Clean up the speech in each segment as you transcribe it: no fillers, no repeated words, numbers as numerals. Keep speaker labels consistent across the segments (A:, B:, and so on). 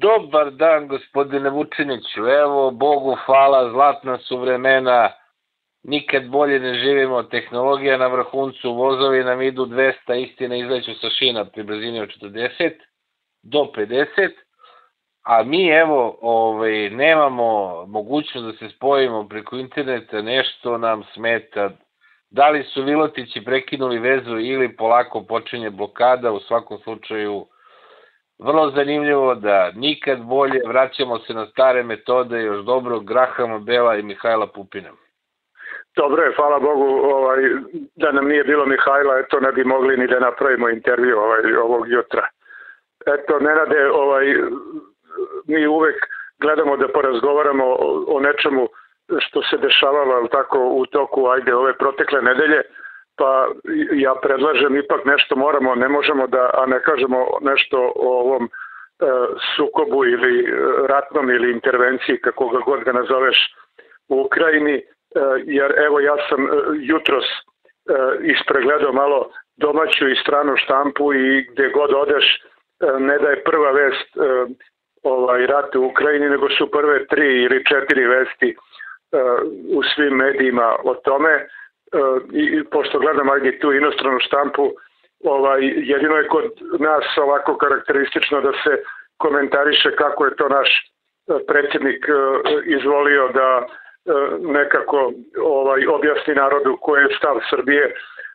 A: Dobar dan, gospodine Vučiniću. Evo, Bogu hvala, zlatna su vremena, nikad bolje ne živimo, tehnologija na vrhuncu, vozovi nam idu 200, istina izleću sa šina pri brzini od 40 do 50, a mi evo nemamo mogućnost da se spojimo preko interneta, nešto nam smeta. Da li su Vilotići prekinuli vezu ili polako počinje blokada, u svakom slučaju vrlo zanimljivo da nikad bolje, vraćamo se na stare metode još dobrog Grahama Bela i Mihajla Pupina.
B: Dobro je, hvala Bogu, da nam nije bilo Mihajla, eto ne bi mogli ni da napravimo intervju ovog jutra. Eto, Nenade, mi uvek gledamo da porazgovaramo o nečemu što se dešavalo tako u toku ove protekle nedelje, pa ja predlažem ipak nešto moramo, ne možemo da, a ne kažemo nešto o ovom sukobu ili ratnom ili intervenciji, kako ga god ga nazoveš, u Ukrajini, jer evo ja sam jutros ispregledao malo domaću i stranu štampu i gde god odeš ne da je prva vest rat u Ukrajini, nego su prve 3 ili 4 vesti u svim medijima o tome. I pošto gledam tu inostranu štampu, jedino je kod nas ovako karakteristično da se komentariše kako je to naš predsjednik izvolio da nekako objasni narodu koji je stav Srbije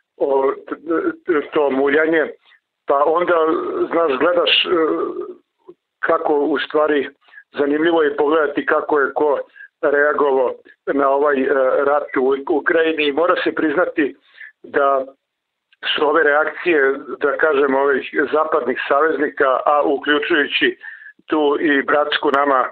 B: to muljanje, pa onda znaš, gledaš kako u stvari zanimljivo je pogledati kako je ko reagovao na ovaj rat u Ukrajini i mora se priznati da su ove reakcije, da kažem, ovih zapadnih saveznika, a uključujući tu i bratsku nama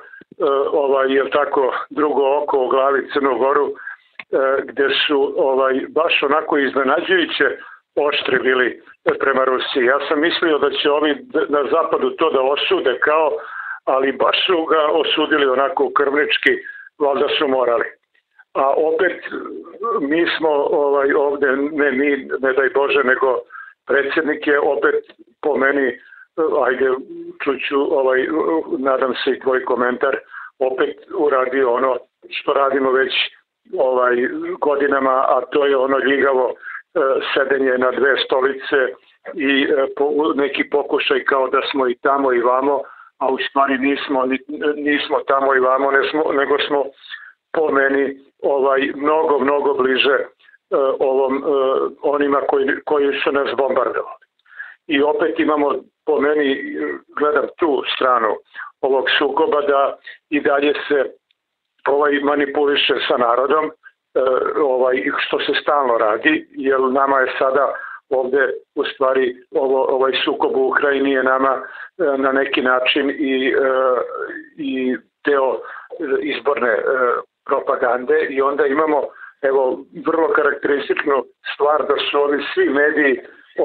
B: drugo oko u glavi Crnu Goru, gde su baš onako iznenađujuće oštri bili prema Rusiji. Ja sam mislio da će ovi na zapadu to da osude ali baš su ga osudili onako krvnički, valjda su morali. A opet mi smo ovde, ne mi, ne daj Bože, nego predsjednik je opet po meni, čuću, nadam se i tvoj komentar, opet uradio ono što radimo već godinama, a to je ono ljigavo sedenje na 2 stolice i neki pokušaj kao da smo i tamo i vamo, a u stvari nismo tamo i vamo, nego smo po meni mnogo bliže onima koji su nas bombardovali. I opet imamo, po meni, gledam tu stranu ovog sukoba, da i dalje se manipuliše sa narodom, što se stalno radi, jer nama je sada ovde u stvari ovaj sukob u Ukrajini je nama na neki način i deo izborne propagande i onda imamo vrlo karakterističnu stvar da su ovi svi mediji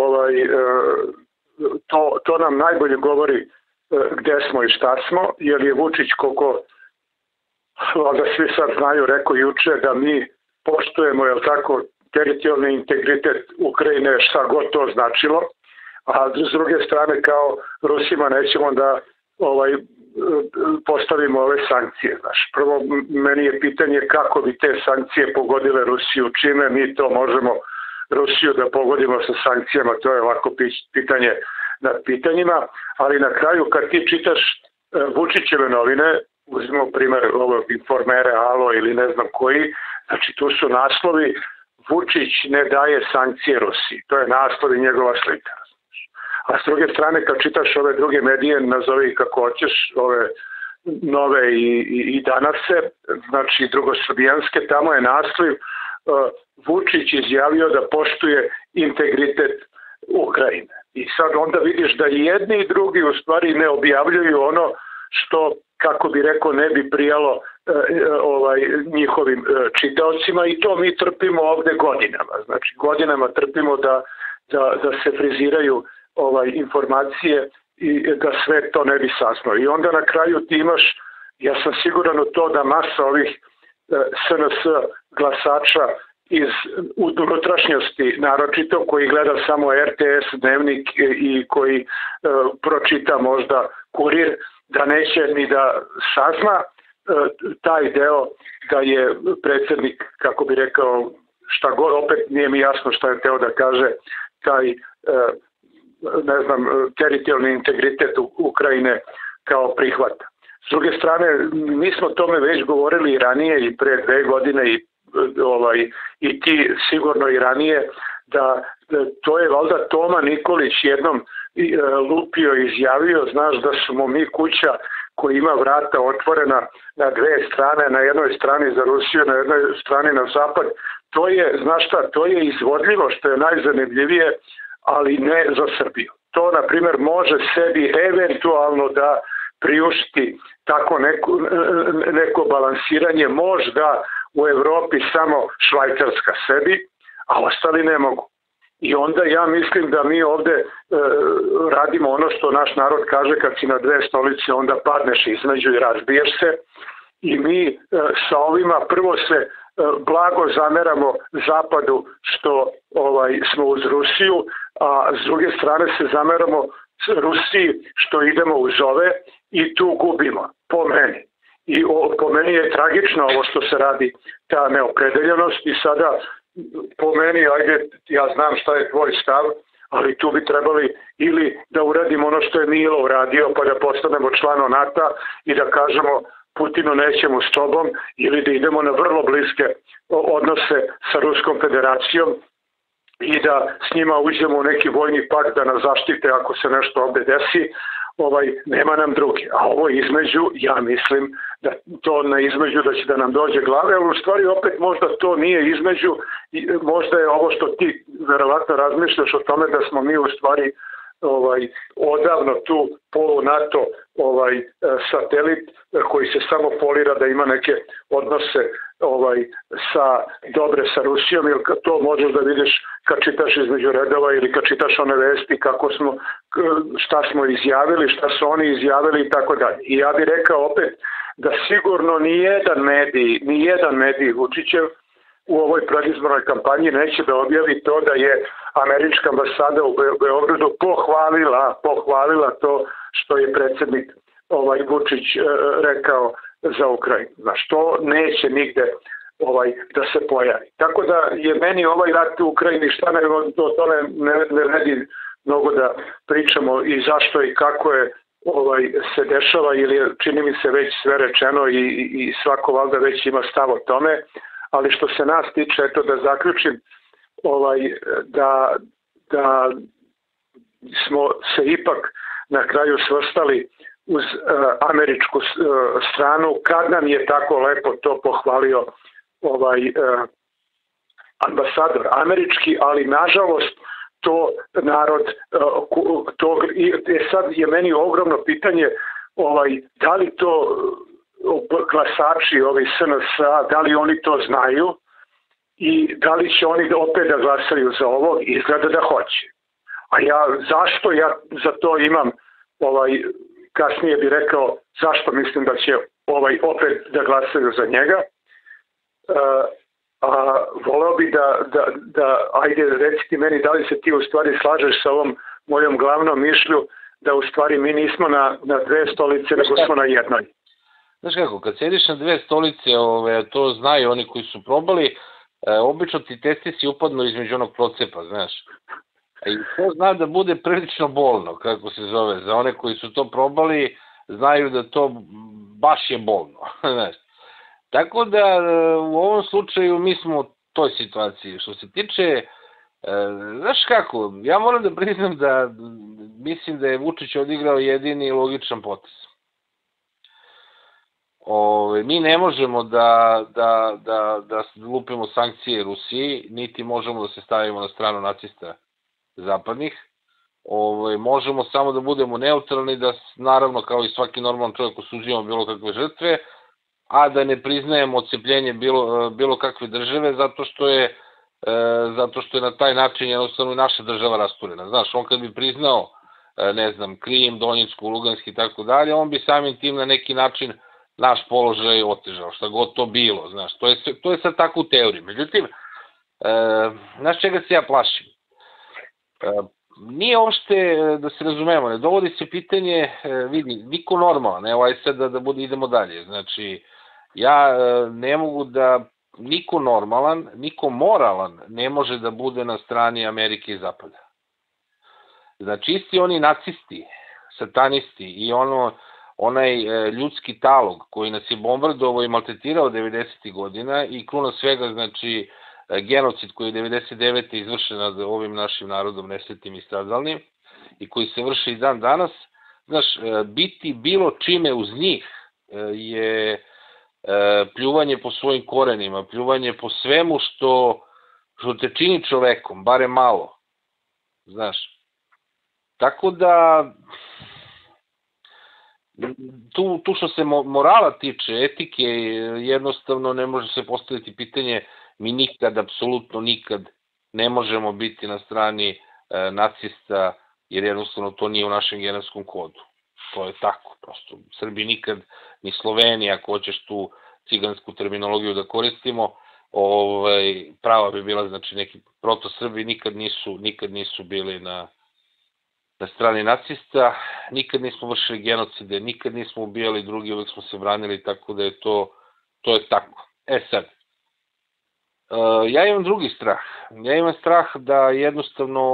B: to nam najbolje govori gde smo i šta smo, jer je Vučić, koliko da svi sad znaju, rekao juče da mi poštujemo, teritorijalni integritet Ukrajine, šta god to značilo, a s druge strane kao Rusima nećemo da postavimo ove sankcije. Prvo, meni je pitanje kako bi te sankcije pogodile Rusiju, čime mi to možemo Rusiju da pogodimo sa sankcijama, to je ovako pitanje nad pitanjima, ali na kraju kad ti čitaš Vučićeve novine, uzmimo primjer ovog Informere, Alo ili ne znam koji, znači tu su naslovi Vučić ne daje sankcije Rusiji, to je naslov i njegova slika. A s druge strane kad čitaš ove druge medije, nazovi kako hoćeš, ove Nove i Danase, znači drugosrbijanske, tamo je naslov Vučić izjavio da poštuje integritet Ukrajine. I sad onda vidiš da i jedni i drugi u stvari ne objavljuju ono što, kako bi rekao, ne bi prijalo njihovim čitaocima i to mi trpimo ovde godinama. Znači godinama trpimo da se friziraju informacije i da sve to ne bi sasno. I onda na kraju ti imaš, ja sam siguran u to da masa ovih SNS glasača iz unutrašnjosti, naročito koji gleda samo RTS, Dnevnik i koji pročita možda Kurir, da neće ni da sazna taj deo da je predsjednik, kako bi rekao, šta god, opet nije mi jasno šta je teo da kaže, taj ne znam, teritorijalni integritet Ukrajine kao prihvata. S druge strane, mi smo tome već govorili i ranije i pre 2 godine i ti sigurno i ranije, da to je valjda Toma Nikolić jednom lupio i izjavio, znaš da smo mi kuća koja ima vrata otvorena na 2 strane, na jednoj strani za Rusiju, na jednoj strani na zapad. To je, znaš šta, to je izvodljivo, što je najzanimljivije, ali ne za Srbiju. To, na primjer, može sebi eventualno da priušti tako neko balansiranje, možda u Evropi samo Švajcarska sebi, a ostali ne mogu. I onda ja mislim da mi ovde radimo ono što naš narod kaže, kad si na 2 stolice, onda padneš između i razbiješ se. I mi sa ovima prvo se blago zameramo Zapadu što smo uz Rusiju, a s druge strane se zameramo Rusiji što idemo uz ove i tu gubimo, po meni. I po meni je tragično ovo što se radi, ta neopredeljenost i sada po meni, ajde, ja znam šta je tvoj stav, ali tu bi trebali ili da uradimo ono što je Milo uradio pa da postanemo člano NATO i da kažemo Putinu nećemo s tobom, ili da idemo na vrlo bliske odnose sa Ruskom federacijom i da s njima uđemo u neki vojni pakt da nas zaštite ako se nešto ovde desi. Nema nam drugi. A ovo između, ja mislim da to na između da će da nam dođe glave, ali u stvari opet možda to nije između, možda je ovo što ti verovatno razmišljaš o tome da smo mi u stvari odavno tu polu NATO satelit koji se samo folira da ima neke odnose dobre sa Rusijom, ili to možeš da vidiš kad čitaš između redova ili kad čitaš one vesti kako smo, šta smo izjavili, šta su oni izjavili i tako dalje. I ja bih rekao opet da sigurno nijedan medij Vučićev u ovoj predizbornoj kampanji neće da objavi to da je američka ambasada u Beogradu pohvalila to što je predsjednik Vučić rekao za Ukrajinu. Znaš, to neće nigde da se pojavi. Tako da je meni ovaj rat u Ukrajini, šta ne, o tome ne redi mnogo da pričamo i zašto i kako je se dešava, ili čini mi se već sve rečeno i svako valjda već ima stav o tome, ali što se nas tiče, eto da zaključim, da smo se ipak na kraju svrstali uz američku stranu, kad nam je tako lepo to pohvalio ambasador američki, ali nažalost to narod sad je meni ogromno pitanje da li to glasači ovi SNS-a, da li oni to znaju i da li će oni opet da glasaju za ovo, izgleda da hoće. A zašto ja za to imam, kasnije bih rekao zašto mislim da će opet da glasaju za njega, a voleo bi da ajde reci ti meni da li se ti u stvari slažeš sa ovom mojom glavnom mišlju da u stvari mi nismo na 2 stolice, nego smo na jednoj.
A: Znaš kako, kad sediš na 2 stolice, to znaju oni koji su probali, obično ti testisi upadnu između onog procepa, znaš. I to zna da bude prilično bolno, kako se zove. Za one koji su to probali, znaju da to baš je bolno, znaš. Tako da u ovom slučaju mi smo u toj situaciji. Što se tiče, znaš kako, ja moram da priznam da mislim da je Vučić odigrao jedini logičan potez. Mi ne možemo da lupimo sankcije Rusiji, niti možemo da se stavimo na stranu nacista zapadnih. Možemo samo da budemo neutralni, da naravno kao i svaki normalan čovjek osuđujemo bilo kakve žrtve, a da ne priznajemo odcepljenje bilo kakve države, zato što je na taj način jednostavno naša država rasturena. Znaš, on kad bi priznao, ne znam, Krim, Donjecku, Luganski i tako dalje, on bi samim tim na neki način naš položaj otežao, šta god to bilo, znaš, to je sad tako u teoriji. Međutim, znaš čega se ja plašim? nije uopšte, da se razumemo, ne dovodi se pitanje, vidi, niko normalan, evo aj sad idemo dalje, znači, ja ne mogu da, niko normalan, niko moralan ne može da bude na strani Amerike i Zapada. Znači, isti oni nacisti, satanisti i onaj ljudski talog koji nas je bombardovao i maltretirao 90. godina i kruna svega, znači, genocid koji je 99. izvršen nad ovim našim narodom nesretnim i stradalnim i koji se vrši i dan danas, znaš, biti bilo čime uz njih je pljuvanje po svojim korenima, pljuvanje po svemu što te čini čovekom, barem malo, znaš. Tako da, tu što se morala tiče, etike, jednostavno ne može se postaviti pitanje, mi nikad, apsolutno nikad ne možemo biti na strani nacista, jer jednostavno to nije u našem genetskom kodu. To je tako, prosto. Srbi nikad, ni Slovenija, ako hoćeš tu cigansku terminologiju da koristimo, prava bi bila, znači neki proto-Srbi nikad nisu bili na strani nacista, nikad nismo vršili genocide, nikad nismo ubijali drugi, uvek smo se branili, tako da je to je tako. Sad, ja imam drugi strah. Ja imam strah da jednostavno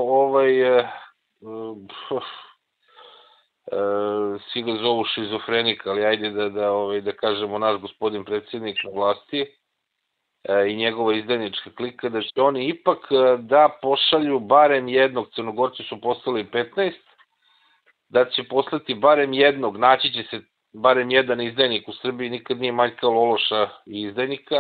A: svi ga zovu šizofrenik, ali ajde da kažemo naš gospodin predsjednik na vlasti i njegova izdajnička klika, da će oni ipak da pošalju barem jednog, Crnogorci su poslali 15, da će poslati barem jednog, naći će se barem jedan izdajnik u Srbiji, nikad nije manjkalo ološa i izdajnika,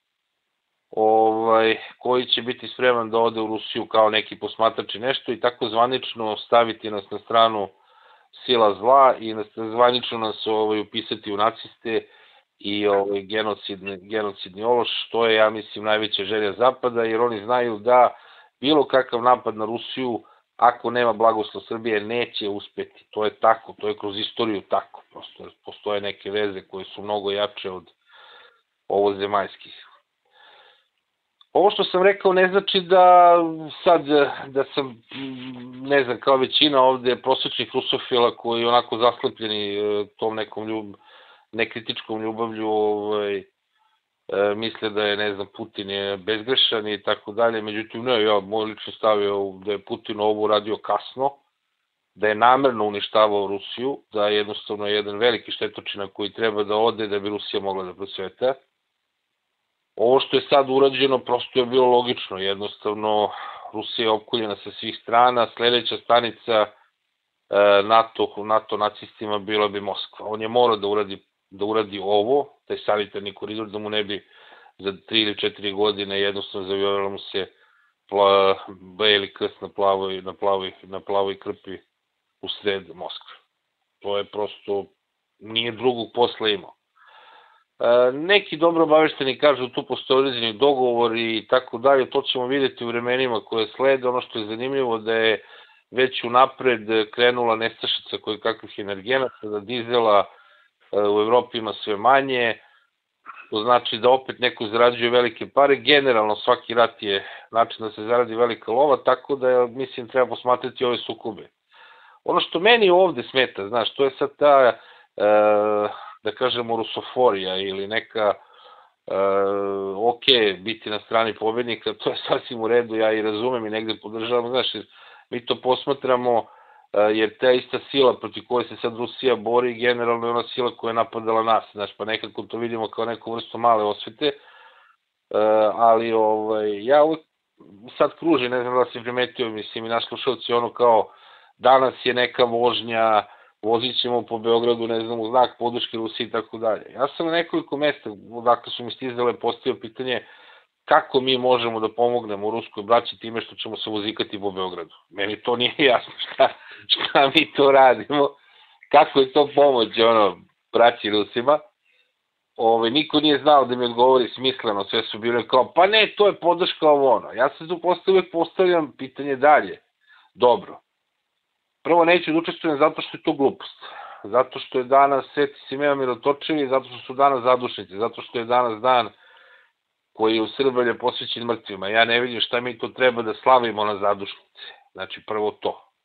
A: koji će biti spreman da ode u Rusiju kao neki posmatrač i nešto i tako zvanično staviti nas na stranu sila zla i zvanično nas upisati u naciste i genocidni ološ, što je, ja mislim, najveća želja Zapada, jer oni znaju da bilo kakav napad na Rusiju, ako nema blagoslov Srbije, neće uspeti. To je tako, to je kroz istoriju tako. Prosto postoje neke veze koje su mnogo jače od ovozemaljskih. Ovo što sam rekao ne znači da sad, da sam, ne znam, kao većina ovde prosječnih rusofila koji onako zaslepljeni tom nekom nekritičkom ljubavlju misle da je, ne znam, Putin je bezgrešan i tako dalje, međutim, ne, ja moj lično stavio da je Putin ovo uradio kasno, da je namerno uništavao Rusiju, da je jednostavno jedan veliki štetočina koji treba da ode da bi Rusija mogla da procveta. Ovo što je sad urađeno prosto je bilo logično, jednostavno Rusija je opkoljena sa svih strana, sledeća stanica NATO nacistima bila bi Moskva. On je morao da uradi ovo, taj sanitarni koridor, da mu ne bi za 3 ili 4 godine jednostavno zavijorila mu se beli krst na plavoj krpi u sred Moskve. To je prosto, nije drugog posla imao. Neki dobro obavešteni kažu tu postoje određeni dogovori i tako dalje, to ćemo vidjeti u vremenima koje slede. Ono što je zanimljivo da je već unapred krenula nestašica koje kakvih energenata, da dizela u Evropi ima sve manje, to znači da opet neko zarađuje velike pare. Generalno svaki rat je način da se zaradi velika lova, tako da mislim treba posmatrati ove sukobe. Ono što meni ovde smeta, znaš, to je sad ta da kažemo rusoforija ili neka ok, biti na strani pobednika, to je sasvim u redu, ja i razumem i negde podržavam, znaš, mi to posmatramo jer ta ista sila protiv koje se sad Rusija bori generalno je ona sila koja je napadala nas, znaš, pa nekako to vidimo kao neku vrstu male osvete, ali ja uvek sad kružim, ne znam da si primetio, mislim i naš slušalci, ono kao danas je neka vožnja, vozit ćemo po Beogradu, ne znam, u znak podrške Rusiji i tako dalje. Ja sam na nekoliko mesta, odakle su mi stizale, postavio pitanje kako mi možemo da pomognemo ruskoj braći time što ćemo se vozikati po Beogradu. Meni to nije jasno šta mi to radimo, kako je to pomoć braći Rusima. Niko nije znao da mi odgovori smisleno, sve su bile kao, pa ne, to je podrška ovo. Ja se tu postavljam pitanje dalje. Dobro. Prvo, neću da učestvujem zato što je to glupost. Zato što je danas Sveti Simeon Mirotočivi, zato što su danas zadušnici, zato što je danas dan koji je u Srbelje posvećen mrtvima. Ja ne vidim šta mi to treba da slavimo na zadušnice. Znači, prvo to.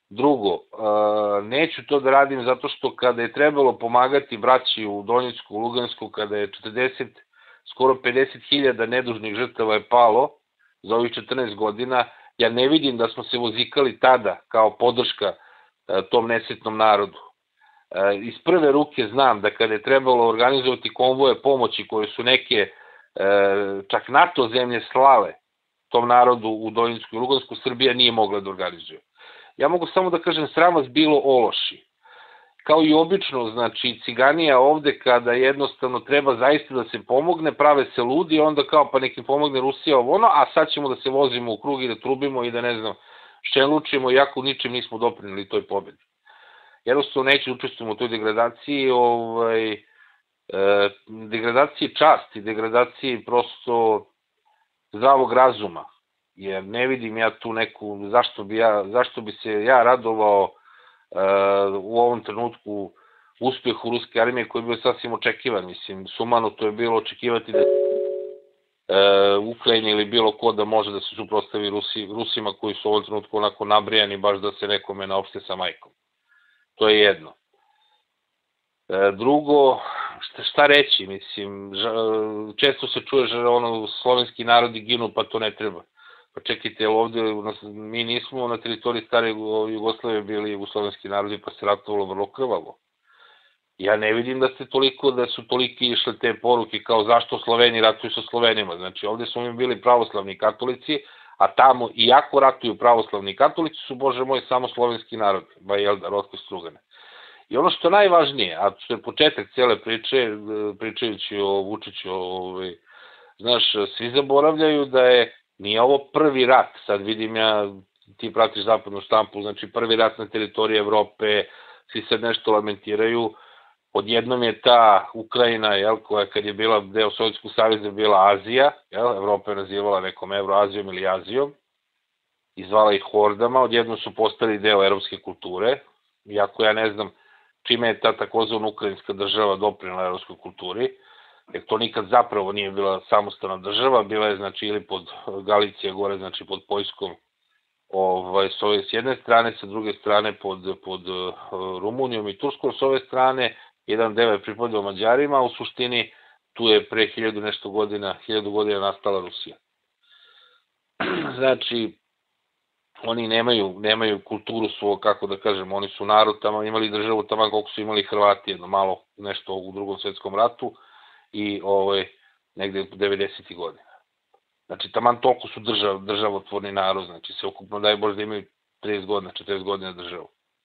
A: Drugo, neću to da radim zato što kada je trebalo pomagati braći u Donjecku, u Lugansku, kada je 40, skoro 50.000 nedužnih žrtava je palo za ovih 14 godina, ja ne vidim da smo se vozikali tada kao podrška tom nesretnom narodu. Iz prve ruke znam da kada je trebalo organizovati konvoje pomoći koje su neke čak NATO zemlje slale tom narodu u Donjecku i Lugansku, Srbija nije mogla da organizuje. Ja mogu samo da kažem, sram vas bilo ološi. Kao i obično, znači, ciganija ovde kada jednostavno treba zaista da se pomogne, prave se ludi, onda kao pa nekim pomogne Rusija ovo ono, a sad ćemo da se vozimo u krug i da trubimo i da ne znam, ščelučimo, iako ničim nismo doprinili toj pobedi. Jednostavno neću učestvujemo u toj degradaciji, degradaciji časti, degradaciji prosto zdravog razuma. Jer ne vidim ja tu neku, zašto bi se ja radovao u ovom trenutku uspehu ruske armije koji je bio sasvim očekivan. Mislim, sumano to je bilo očekivati da Ukrajini ili bilo ko da može da se suprotstavi Rusima koji su u ovom trenutku onako nabrijani baš da se nekome naopšte sa majkom. To je jedno. Drugo, šta reći, mislim, često se čuje slovenski narodi ginu pa to ne treba. Pa čekajte, ovde mi nismo na teritoriji stare Jugoslavije bili jugoslovenski narodi pa se ratovalo vrlo krvavo. Ja ne vidim da su toliki išle te poruke kao zašto Sloveni ratuju sa Slovenima. Znači ovde smo mi bili pravoslavni katolici, a tamo iako ratuju pravoslavni katolici su, bože moj, samo slovenski narod, ba jel da, Rotko Strugane. I ono što je najvažnije, a što je početak cijele priče, pričajući o Vučiću, znaš, svi zaboravljaju da nije ovo prvi rat, sad vidim ja, ti pratiš zapadnu štampu, znači prvi rat na teritoriji Evrope, svi sad nešto lamentiraju, odjednom je ta Ukrajina, koja kad je bila deo Sovjetskog saveza bila Azija, Evropa je nazivala nekom Evroazijom ili Azijom, i zvala ih hordama, odjednom su postali deo evropske kulture, iako ja ne znam čime je ta takozvana ukrajinska država doprinela evropskoj kulturi, jer to nikad zapravo nije bila samostalna država, bila je znači ili pod Galicija gore, znači pod Poljskom, s jedne strane, sa druge strane pod Rumunijom i Turskom, s ove strane jedan deo je pripadao Mađarima, a u suštini tu je pre 1000 godina nastala Rusija. Znači, oni nemaju kulturu svog, kako da kažem, oni su narod tamo, imali državu tamo koliko su imali Hrvati, jedno malo nešto u Drugom svetskom ratu i negde 90. godina. Znači, taman toliko su državotvorni narod, znači se ukupno daj Bože da imaju 30 godina, 40 godina državu.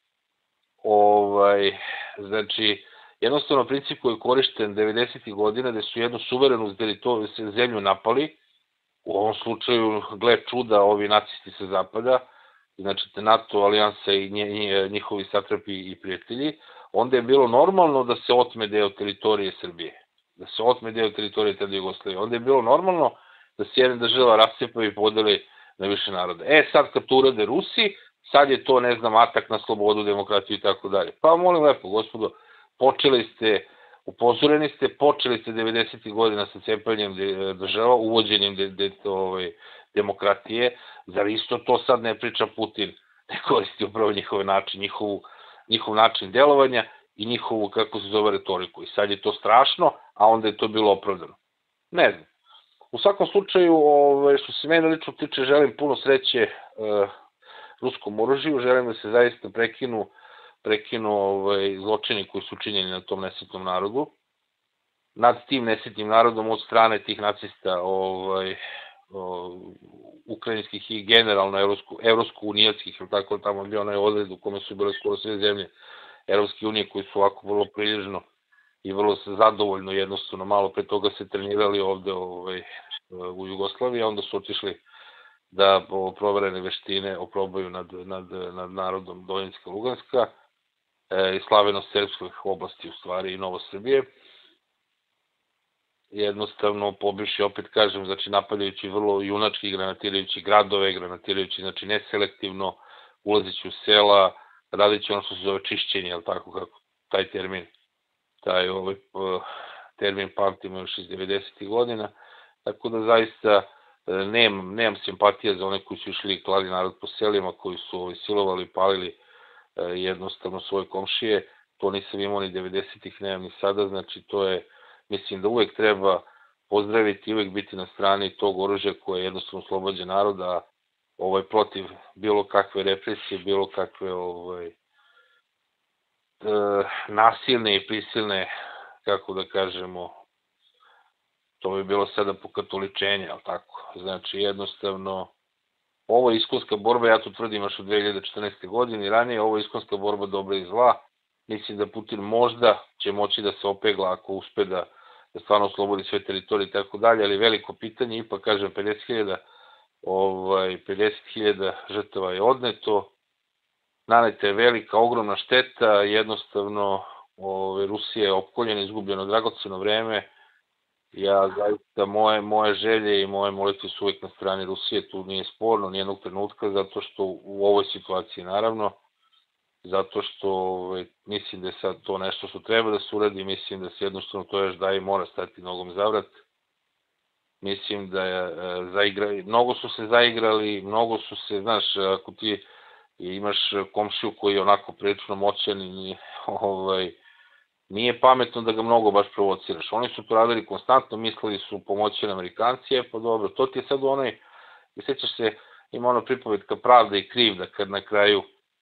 A: Znači, jednostavno princip koji je korišten 90. godina da su jednu suverenu zemlju napali, u ovom slučaju, gle čuda, ovi nacisti sa zapada, znači NATO alijansa i njihovi satrapi i prijatelji, onda je bilo normalno da se otme deo teritorije Srbije, da se otme deo teritorije tada Jugoslavije. Onda je bilo normalno da se jedna država rascepa i podeli na više naroda. Sad kad to urade Rusi, sad je to, ne znam, atak na slobodu, demokratiju i tako dalje. Pa molim lepo, gospodo, upozoreni ste, počeli ste 90. godina sa cepanjem država, uvođenjem demokratije, zar isto to sad ne priča Putin, ne koristi upravo njihov način delovanja i njihovu, kako se zove, retoriku. I sad je to strašno, a onda je to bilo opravdano. Ne znam. U svakom slučaju, što se mene lično tiče, želim puno sreće ruskom oružju, želim da se zaista prekinu zločini koji su učinjeni na tom nesretnom narodu. Nad tim nesretnim narodom od strane tih nacista ukrajinskih i generalno evropsko-unijatskih, ili tako tamo bio onaj odred u kome su bile skoro sve zemlje Evropske unije koji su ovako vrlo prilježno i vrlo zadovoljno jednostavno malo pre toga se trenirali ovde u Jugoslaviji, a onda su otišli da proverene veštine oprobaju nad narodom Donjecka, Luganska i slaveno-srpskih oblasti, u stvari, i Novosrbije. Jednostavno pobivši, opet kažem, znači napadajući vrlo junački, granatirajući gradove, granatirajući, znači neselektivno, ulazeći u sela, radići ono što se zove čišćenje, jel tako, kako taj termin pamtimo još iz 90. godina, tako da zaista nemam simpatija za one koji su išli i klali narod po selima, koji su silovali, palili jednostavno svoje komšije. To nisam imao ni 90-ih, nemam ni sada, znači to je, mislim da uvek treba pozdraviti i uvek biti na strani tog oružja koje jednostavno oslobađa naroda, protiv bilo kakve represije, bilo kakve nasilne i prisilne, kako da kažemo, to bi bilo sada pokatoličenje, ali tako. Znači, jednostavno, ovo je iskonska borba, ja to tvrdim još od 2014. godine i ranije, ovo je iskonska borba dobra i zla. Mislim da Putin možda će moći da se opegla ako uspe da stvarno oslobodi sve teritorije i tako dalje, ali veliko pitanje, ipak kažem 50.000 žrtava je odneto, naneta je velika, ogromna šteta, jednostavno Rusija je opkoljena, izgubljeno dragoceno vreme. Ja zaista, moje želje i moje molitve su uvijek na strani Rusije, tu nije sporno, nijednog trenutka, zato što u ovoj situaciji naravno, zato što mislim da je sad to nešto što treba da se uradi, mislim da se jednostavno to još daje i mora stati nogom za vrat. Mislim da je mnogo su se zaigrali, mnogo su se, znaš, ako ti imaš komšiju koji je onako prilično moćan i nije pametno da ga mnogo baš provociraš. Oni su to radili konstantno, mislili su pomoći Amerikanci, pa dobro, to ti je sad sjećaš se, ima ono pripovetka Pravda i kriv, da kad na kraju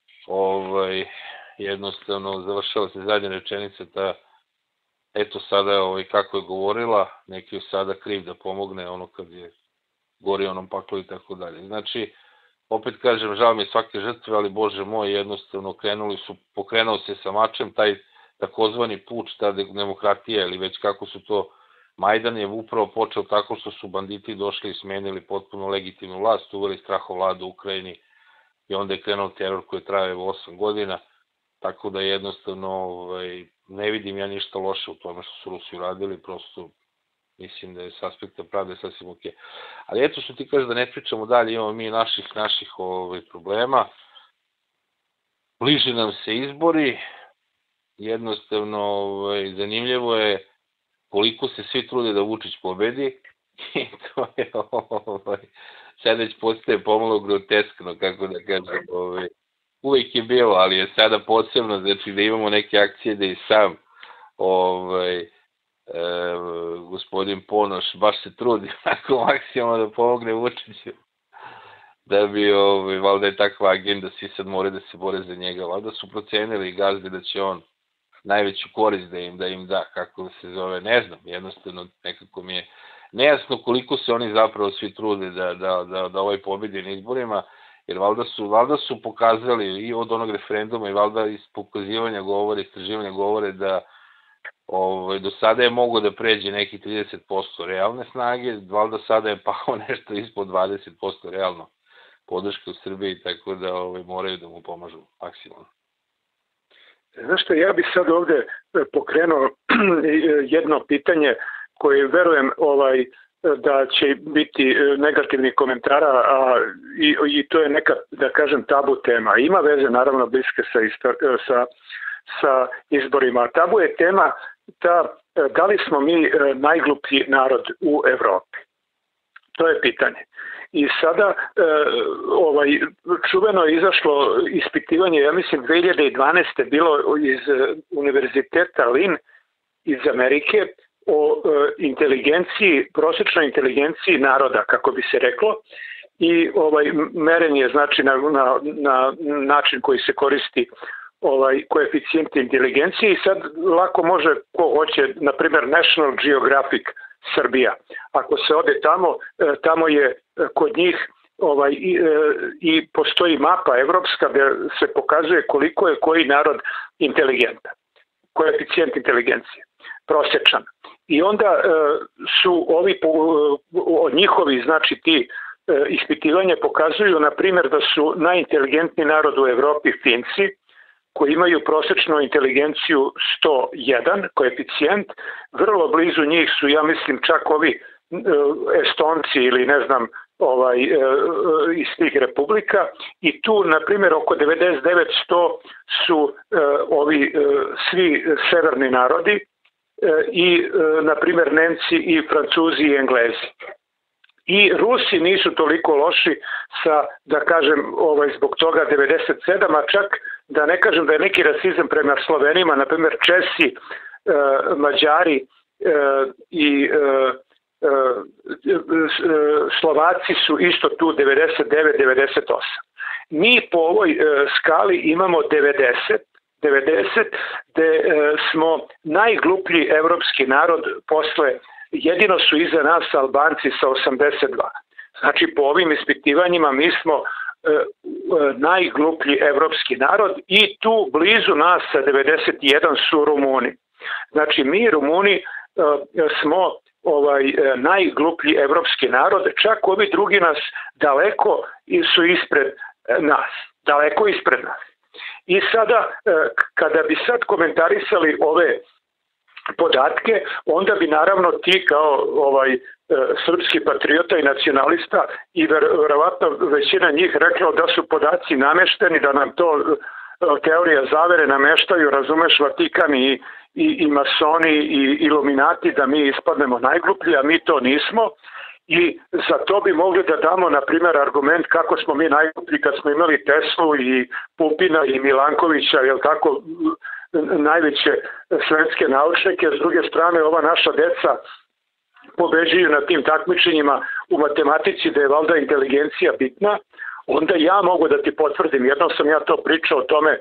A: jednostavno završava se zadnja rečenica, eto sada kako je govorila, neki je sada kriv da pomogne ono kad je gori onom paklu i tako dalje. Znači, opet kažem, žao mi je svake žrtve, ali Bože moj, jednostavno pokrenuo se sa mačem, taj takozvani puč, ta demokratija ili već kako su to, Majdan je upravo počeo tako što su banditi došli i smenili potpuno legitimnu vlast, uveli strahovladu u Ukrajini i onda je krenuo teror koji traje 8 godina, tako da jednostavno ne vidim ja ništa loše u tome što su Rusi uradili, prosto mislim da je s aspekta pravde sasvim ok. Ali eto što ti kažeš da ne pričamo dalje, imamo mi naših problema, bliže nam se izbori, jednostavno zanimljivo je koliko se svi trude da Vučić pobedi i to je sad već postaje pomalo groteskno, kako da kažem, uvek je bilo, ali je sada posebno, znači da imamo neke akcije da i sam gospodin Ponoš baš se trudi tako maksimalno da pomogne Vučiću, da bi, valjda je takva agenda, svi sad moraju da se bore za njega, valjda su procenili i gazdi da će on najveću korist da im da, kako se zove, ne znam, jednostavno nekako mi je nejasno koliko se oni zapravo svi trude da pobedi na izborima, jer valjda su pokazali i od onog referenduma i valjda iz pokazivanja govore, istraživanja govore da do sada je mogo da pređe neki 30% realne snage, valjda sada je pao nešto ispod 20% realno podrške u Srbiji, tako da moraju da mu pomažu maksimalno.
B: Znaš što, ja bih sad ovde pokrenuo jedno pitanje koje verujem da će biti negativnih komentara, i to je neka, da kažem, tabu tema. Ima veze, naravno, bliske sa izborima. Tabu je tema da li smo mi najgluplji narod u Evropi. To je pitanje. I sada čuveno je izašlo ispitivanje, ja mislim 2012. bilo iz univerziteta Lynn iz Amerike o inteligenciji, prosječnoj inteligenciji naroda, kako bi se reklo, i merenje znači na način koji se koristi koeficijent inteligencije, i sad lako može ko hoće, na primjer National Geographic Srbija. Ako se ode tamo je kod njih i postoji mapa evropska gde se pokazuje koliko je koji narod inteligentan. Koeficijent inteligencije, prosječan. I onda su njihovi, znači ti ispitivanja pokazuju, na primjer, da su najinteligentniji narod u Evropi Finci, koji imaju prosječnu inteligenciju 101 koeficijent. Vrlo blizu njih su, ja mislim, čak ovi Estonci ili ne znam, iz tih republika, i tu, na primjer, oko 99% su ovi svi severni narodi i, na primjer, Nemci i Francuzi i Englezi. I Rusi nisu toliko loši sa, da kažem, zbog toga 97, a čak da ne kažem da je neki rasizam prema Slovenima, na primjer Česi, Mađari i Slovaci su isto tu 99-98. Mi po ovoj skali imamo 90 gde smo najgluplji evropski narod, posle jedino su iza nas Albanci sa 82. Znači po ovim ispitivanjima mi smo najgluplji evropski narod i tu blizu nas sa 91 su Rumuni. Znači mi Rumuni smo najgluplji evropski narod, čak ovi drugi nas daleko su ispred nas, daleko ispred nas. I sada, kada bi sad komentarisali ove podatke, onda bi naravno ti kao srpski patriota i nacionalista i verovatno većina njih rekla da su podaci namešteni, da nam to teorija zavere nameštaju, razumeš, Vatikan i masoni i iluminati, da mi ispadnemo najgluplji, a mi to nismo. I za to bi mogli da damo, na primjer, argument kako smo mi najgluplji kad smo imali Teslu i Pupina i Milankovića, jel tako, najveće svetske naučnike. S druge strane, ova naša deca pobeđuju na tim takmičenjima u matematici, da je valjda inteligencija bitna. Onda ja mogu da ti potvrdim, jednom sam ja to pričao o tome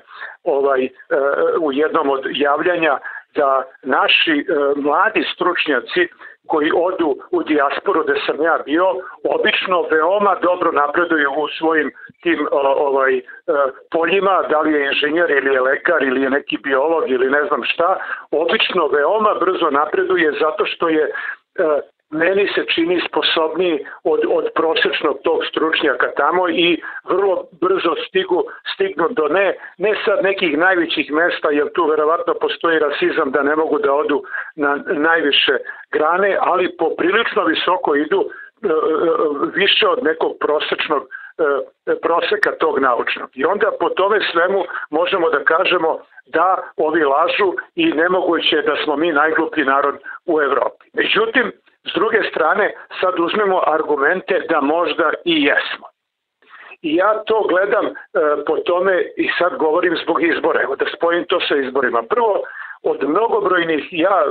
B: u jednom od javljanja, da naši mladi stručnjaci koji odu u dijasporu gde sam ja bio, obično veoma dobro napreduju u svojim tim poljima, da li je inženjer ili je lekar ili je neki biolog ili ne znam šta, obično veoma brzo napreduje zato što je meni se čini sposobniji od prosečnog tog stručnjaka tamo i vrlo brzo stignu do ne sad nekih najvećih mesta, jer tu verovatno postoji rasizam da ne mogu da odu na najviše grane, ali poprilično visoko idu, više od nekog prosečnog proseka tog naučnog. I onda po tome svemu možemo da kažemo da ovi lažu i nemoguće je da smo mi najgluplji narod u Evropi. Međutim, s druge strane, sad uzmemo argumente da možda i jesmo. I ja to gledam po tome i sad govorim zbog izbora. Evo da spojim to sa izborima. Prvo, od mnogobrojnih, ja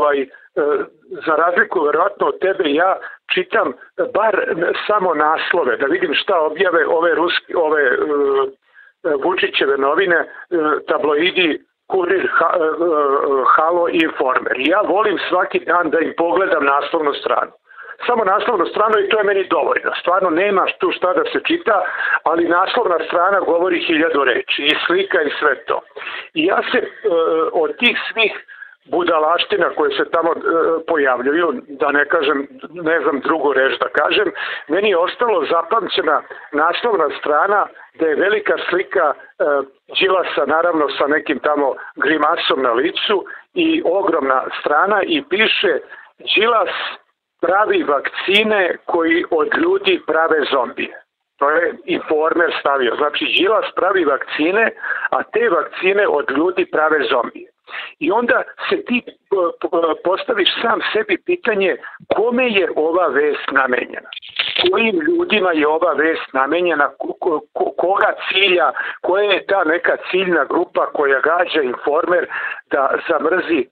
B: za razliku verovatno od tebe, ja čitam bar samo naslove, da vidim šta objave ove Vučićeve novine, tabloidi, Kurir, Halo i Informer. Ja volim svaki dan da im pogledam naslovnu stranu. Samo naslovnu stranu i to je meni dovoljno. Stvarno nema tu šta da se čita, ali naslovna strana govori 1000 reči i slika i sve to. I ja se od tih svih budalaština koje se tamo pojavljuju, da ne kažem, ne znam drugu reč da kažem, meni je ostalo zapamćena naslovna strana da je velika slika Đilasa, naravno sa nekim tamo grimasom na licu i ogromna strana i piše Đilas pravi vakcine koji od ljudi prave zombije. To je Informer stavio. Znači Đilas pravi vakcine, a te vakcine od ljudi prave zombije. I onda se ti postaviš sam sebi pitanje kome je ova vest namenjena? Kojim ljudima je ova vest namenjena? Koga cilja? Koja je ta neka ciljna grupa koja gađa Informer da zamrzi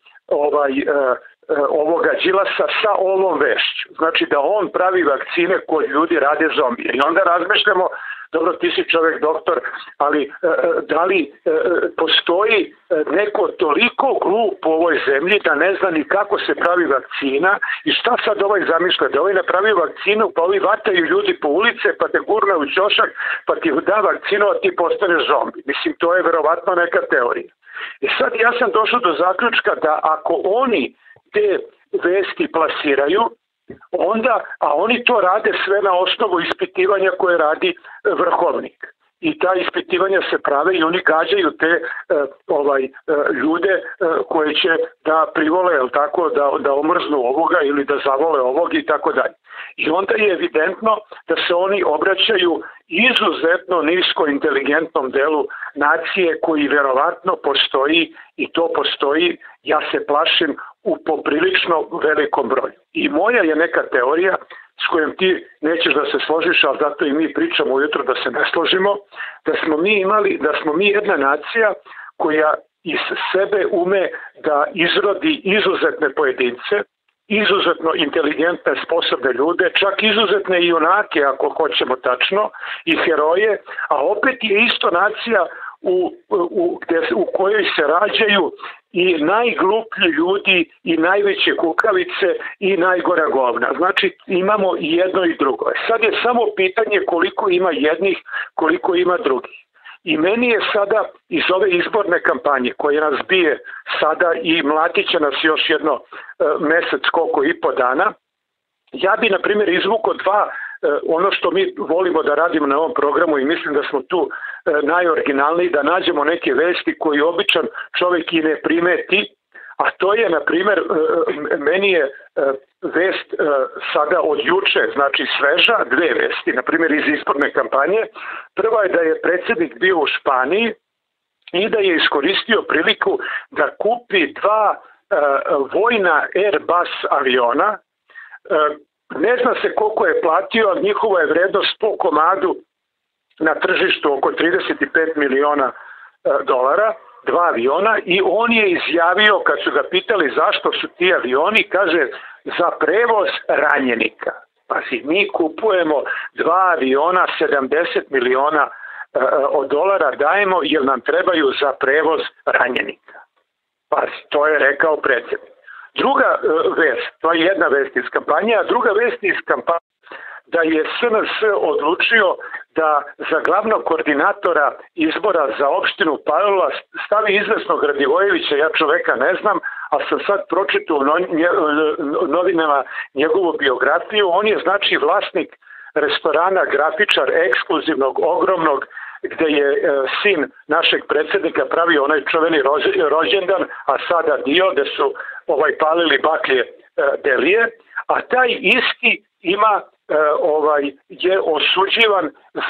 B: ovoga Đilasa sa ovom vešću? Znači da on pravi vakcine koje ljudi rade zombije. I onda razmišljamo, dobro, ti si čovjek doktor, ali da li postoji neko toliko glup u ovoj zemlji da ne zna ni kako se pravi vakcina i šta sad ovaj zamišlja? Da ovaj napravi vakcinu, pa ovi vataju ljudi po ulice, pa te gurna u ćošak, pa ti da vakcinu, a ti postaneš zombi. Mislim, to je verovatno neka teorija. I sad ja sam došao do zaključka da ako oni te vesti plasiraju, onda, a oni to rade sve na osnovu ispitivanja koje radi Vrhovnik. I ta ispitivanja se prave i oni gađaju te ljude koje će da privole, jel tako, da omrznu ovoga ili da zavole ovog i tako dalje. I onda je evidentno da se oni obraćaju izuzetno nisko inteligentnom delu nacije koji verovatno postoji i to postoji, ja se plašim, u poprilično velikom broju. I moja je neka teorija, s kojom ti nećeš da se složiš, ali zato i mi pričamo ujutro da se ne složimo, da smo mi jedna nacija koja iz sebe ume da izrodi izuzetne pojedince, izuzetno inteligentne, sposobne ljude, čak izuzetne junake, ako hoćemo tačno, i heroje, a opet je isto nacija u kojoj se rađaju i najgluplji ljudi i najveće kukavice i najgora govna. Znači imamo i jedno i drugo. Sad je samo pitanje koliko ima jednih, koliko ima drugih. I meni je sada iz ove izborne kampanje koje nas bije sada i mlatit će nas još jedno mesec, koliko i po dana, ja bi na primjer izvukao ono što mi volimo da radimo na ovom programu i mislim da smo tu najoriginalniji, da nađemo neke vesti koji običan čovjek i ne primeti, a to je, na primjer, meni je vest sada od juče, znači sveža, dve vesti, na primjer iz izborne kampanje. Prva je da je predsjednik bio u Španiji i da je iskoristio priliku da kupi dva vojna Airbus aviona. Ne zna se koliko je platio, ali njihova je vrednost po komadu na tržištu oko 35 miliona dolara, dva aviona, i on je izjavio, kad su ga pitali zašto su ti avioni, kaže za prevoz ranjenika. Pazi, mi kupujemo dva aviona, 70 miliona dolara dajemo jer nam trebaju za prevoz ranjenika. Pazi, to je rekao predsjednik. Druga vest, to je jedna vest iz kampanje, a druga vest iz kampanje da je SNS odlučio da za glavnog koordinatora izbora za opštinu Palilula stavi izvesnog Radivojevića, ja čoveka ne znam, a sam sad pročitao u novinama njegovu biografiju. On je znači vlasnik restorana Grafičar, ekskluzivnog, ogromnog, gde je sin našeg predsjednika pravio onaj čuveni rođendan, a sada dio gde su palili baklje Delije, a taj isti ima je osuđivan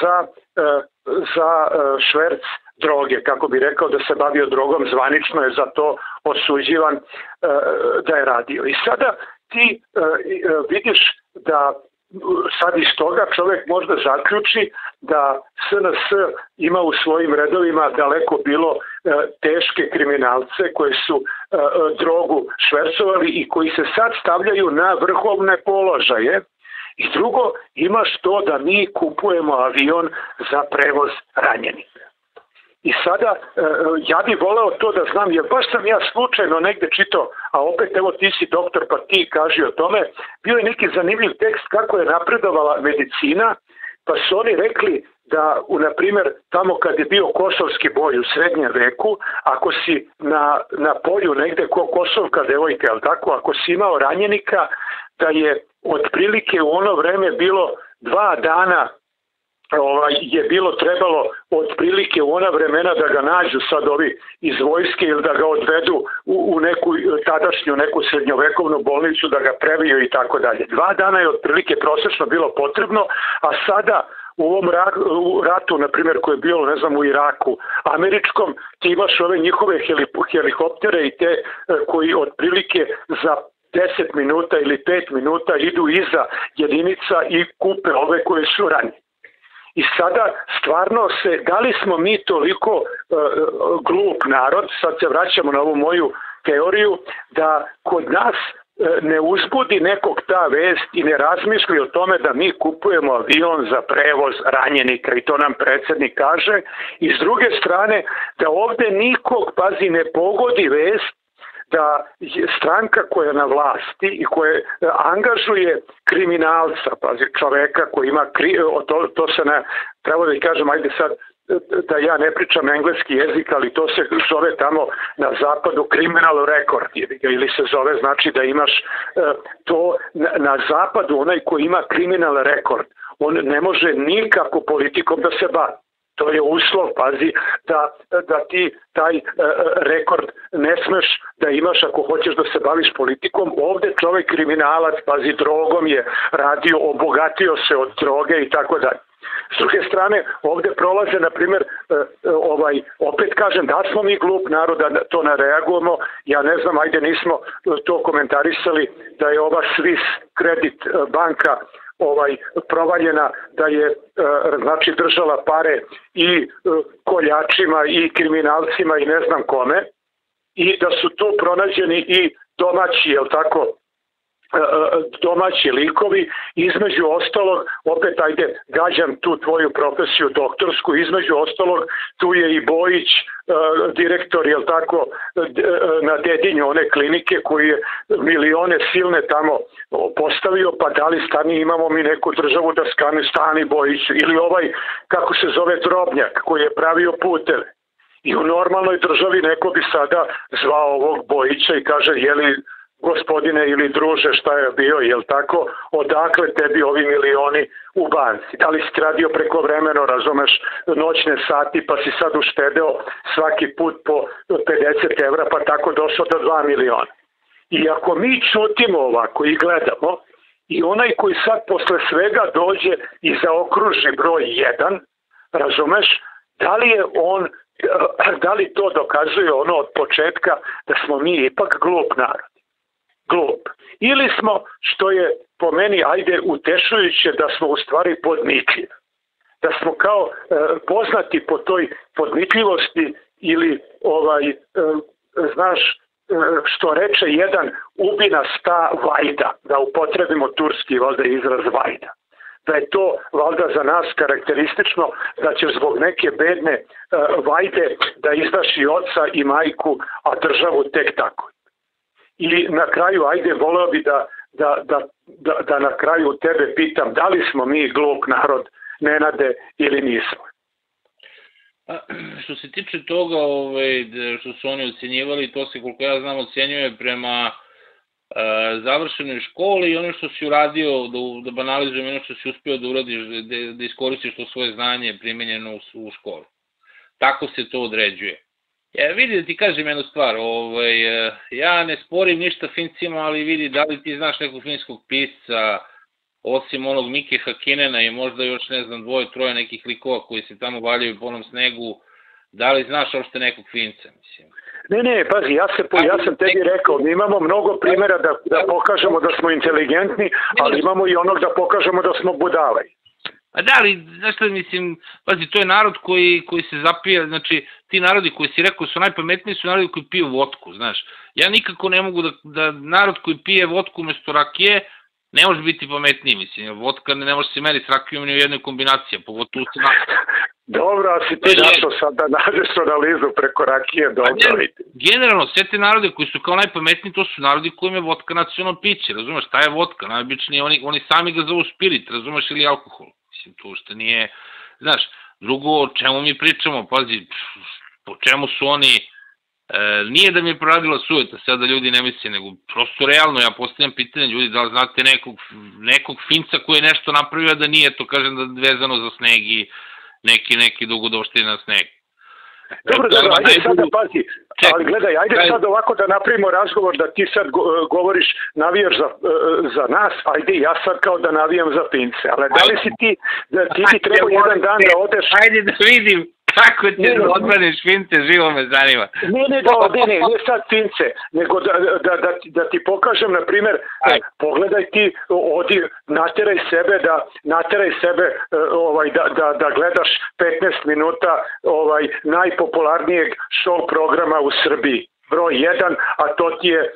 B: za šverc droge, kako bi rekao, da se bavio drogom, zvanično je za to osuđivan da je radio. I sada ti vidiš da sad iz toga čovjek možda zaključi da SNS ima u svojim redovima daleko bilo teške kriminalce koji su drogu švercovali i koji se sad stavljaju na vrhovne položaje. I drugo, imaš to da mi kupujemo avion za prevoz ranjenika. I sada, ja bih voleo to da znam, jer baš sam ja slučajno negde čitao, a opet evo ti si doktor pa ti kaži o tome, bio je neki zanimljiv tekst kako je napredovala medicina, pa su oni rekli da, na primjer, tamo kad je bio kosovski boj u srednjem veku, ako si na polju negde ko kosovka devojka, ali tako, ako si imao ranjenika, da je otprilike u ono vreme bilo 2 dana je bilo trebalo otprilike u ona vremena da ga nađu sad ovi iz vojske ili da ga odvedu u neku tadašnju neku srednjovekovnu bolnicu da ga previju i tako dalje. 2 dana je otprilike prosečno bilo potrebno, a sada u ovom ratu, na primjer, koji je bilo, ne znam, u Iraku, američkom, ti imaš ove njihove helikoptere i te koji otprilike za 10 minuta ili 5 minuta idu iza jedinica i kupe ove koje su ranjene. I sada stvarno da li smo mi toliko glup narod, sad se vraćamo na ovu moju teoriju, da kod nas ne uzbudi nekog ta vest i ne razmisli o tome da mi kupujemo avion za prevoz ranjenika i to nam predsjednik kaže. I s druge strane da ovde nikog, pazi, ne pogodi vest da stranka koja je na vlasti i koja angažuje kriminalca, pazi, čoveka koji ima, to se ne, treba da kažem, ajde sad da ja ne pričam engleski jezik, ali to se zove tamo na zapadu criminal record, ili se zove, znači da imaš to na zapadu, onaj koji ima criminal record, on ne može nikako politikom da se bavi. To je uslov, pazi, da ti taj rekord ne smeš da imaš ako hoćeš da se baviš politikom. Ovde čovjek kriminalac, pazi, drogom je radio, obogatio se od droge i tako dalje. S druge strane, ovde prolaze, na primjer, opet kažem, da smo mi glup narod da to ne reagujemo, ja ne znam, ajde nismo to komentarisali, da je ova Swiss Credit banka provaljena, da je znači držala pare i koljačima i kriminalcima i ne znam kome, i da su tu pronađeni i domaći, jel tako, domaći likovi, između ostalog, opet ajde gađam tu tvoju profesiju doktorsku, između ostalog tu je i Bojić, direktor, jel tako, na Dedinju one klinike koji je milione silne tamo postavio, pa da li stani, imamo mi neku državu da stani Bojić, ili ovaj, kako se zove, Drobnjak, koji je pravio puteve. I u normalnoj državi neko bi sada zvao ovog Bojića i kaže, jeli gospodine ili druže, šta je bio, jel tako, odakle tebi ovi milioni u banci? Da li si radio prekovremeno, razumeš, noćne sati, pa si sad uštedeo svaki put po 50 evra, pa tako došao do 2 miliona. I ako mi čutimo ovako i gledamo, i onaj koji sad posle svega dođe i zaokruži broj 1, razumeš, da li je on, da li to dokazuje ono od početka da smo mi ipak glup narod? Glup. Ili smo, što je po meni, ajde, utešujuće, da smo u stvari podmitljivi. Da smo kao poznati po toj podmitljivosti ili znaš, što reče jedan, ubi nas ta vajda, da upotrebimo turski valjda izraz vajda. Da je to valjda za nas karakteristično, da će zbog neke bedne vajde da izdaš i oca i majku, a državu tek tako. I na kraju, ajde, voleo bi da na kraju tebe pitam, da li smo mi glup narod, Nenade, ili nismo?
C: Što se tiče toga što su oni ocenjivali, to se, koliko ja znam, ocenjuje prema završenoj školi i ono što si uradio, da banalizujem ono što si uspio da uradiš, da iskoristiš to svoje znanje primenjeno u školu. Tako se to određuje. Vidi, da ti kažem jednu stvar, ja ne sporim ništa Fincima, ali vidi, da li ti znaš nekog finskog pisca, osim onog Mike Hakinena i možda još, ne znam, 2-3 nekih likova koji se tamo valjaju po onom snegu, da li znaš uopšte nekog Finca, mislim?
B: Ne, pazi, ja sam tebi rekao, mi imamo mnogo primjera da pokažemo da smo inteligentni, ali imamo i onog da pokažemo da smo budalaj.
C: A da, ali, znaš šta, mislim, pazi, to je narod koji se zapija, znači, ti narodi koji si rekao su najpametniji su narodi koji piju vodku, znaš. Ja nikako ne mogu da narod koji pije vodku umesto rakije ne može biti pametniji, mislim, vodka ne može se meriti s rakijom ni u jednoj kombinaciji, pogotovo se nakon.
B: Dobro, a si ti našao sad da nađeš analizu preko rakije, dobro.
C: Generalno, sve te narode koji su kao najpametniji, to su narodi kojima je vodka nacionalno piće, razumeš, šta je vodka, najobičnije, oni sami ga zovu spirit, razumeš, ili alkohol. Mislim, to što nije, znaš, drugo, o čemu mi pričamo, pazi, po čemu su oni, nije da mi je proradila sujeta, sad da ljudi ne misle, nego prosto realno, ja postavljam pitanje ljudi, da li znate nekog Finca koji je nešto napravio, da nije to, kažem, da vezano za sneg i neki dogodovštine na sneg.
B: Dobro, ajde sad da pazi, ali gledaj, ajde sad ovako da napravimo razgovor, da ti sad govoriš, navijaš za nas, ajde ja sad kao da navijam za Fince, ali da li si ti bi trebao jedan dan da odeš...
C: Ajde da vidim kako će da odbraniš Fince, živo me zanima.
B: Ne sad Fince, nego da ti pokažem, na primjer, pogledaj ti, odi, nateraj sebe da gledaš 15 minuta najpopularnijeg show programa u Srbiji, broj 1, a to ti je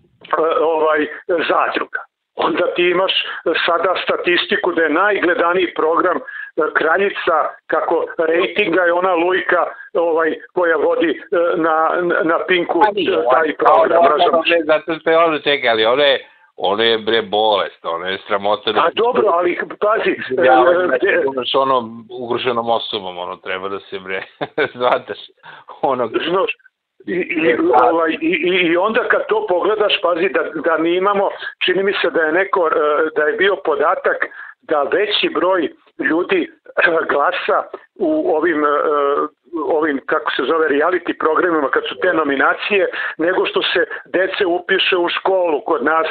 B: Zadruga. Onda ti imaš sada statistiku da je najgledaniji program Kraljica, kako rejtinga je ona Lujka koja vodi na Pinku taj program.
A: Zato što je ono čekali, ono je bre bolest, ono je sramota.
B: A dobro, ali pazi...
A: Ono ugroženom osobom, ono treba da se bre, zvataš.
B: Znaš, I onda kad to pogledaš, pazi, da mi imamo, čini mi se da je bio podatak da veći broj ljudi glasa u ovim, kako se zove, reality programima, kad su te nominacije, nego što se dece upiše u školu kod nas,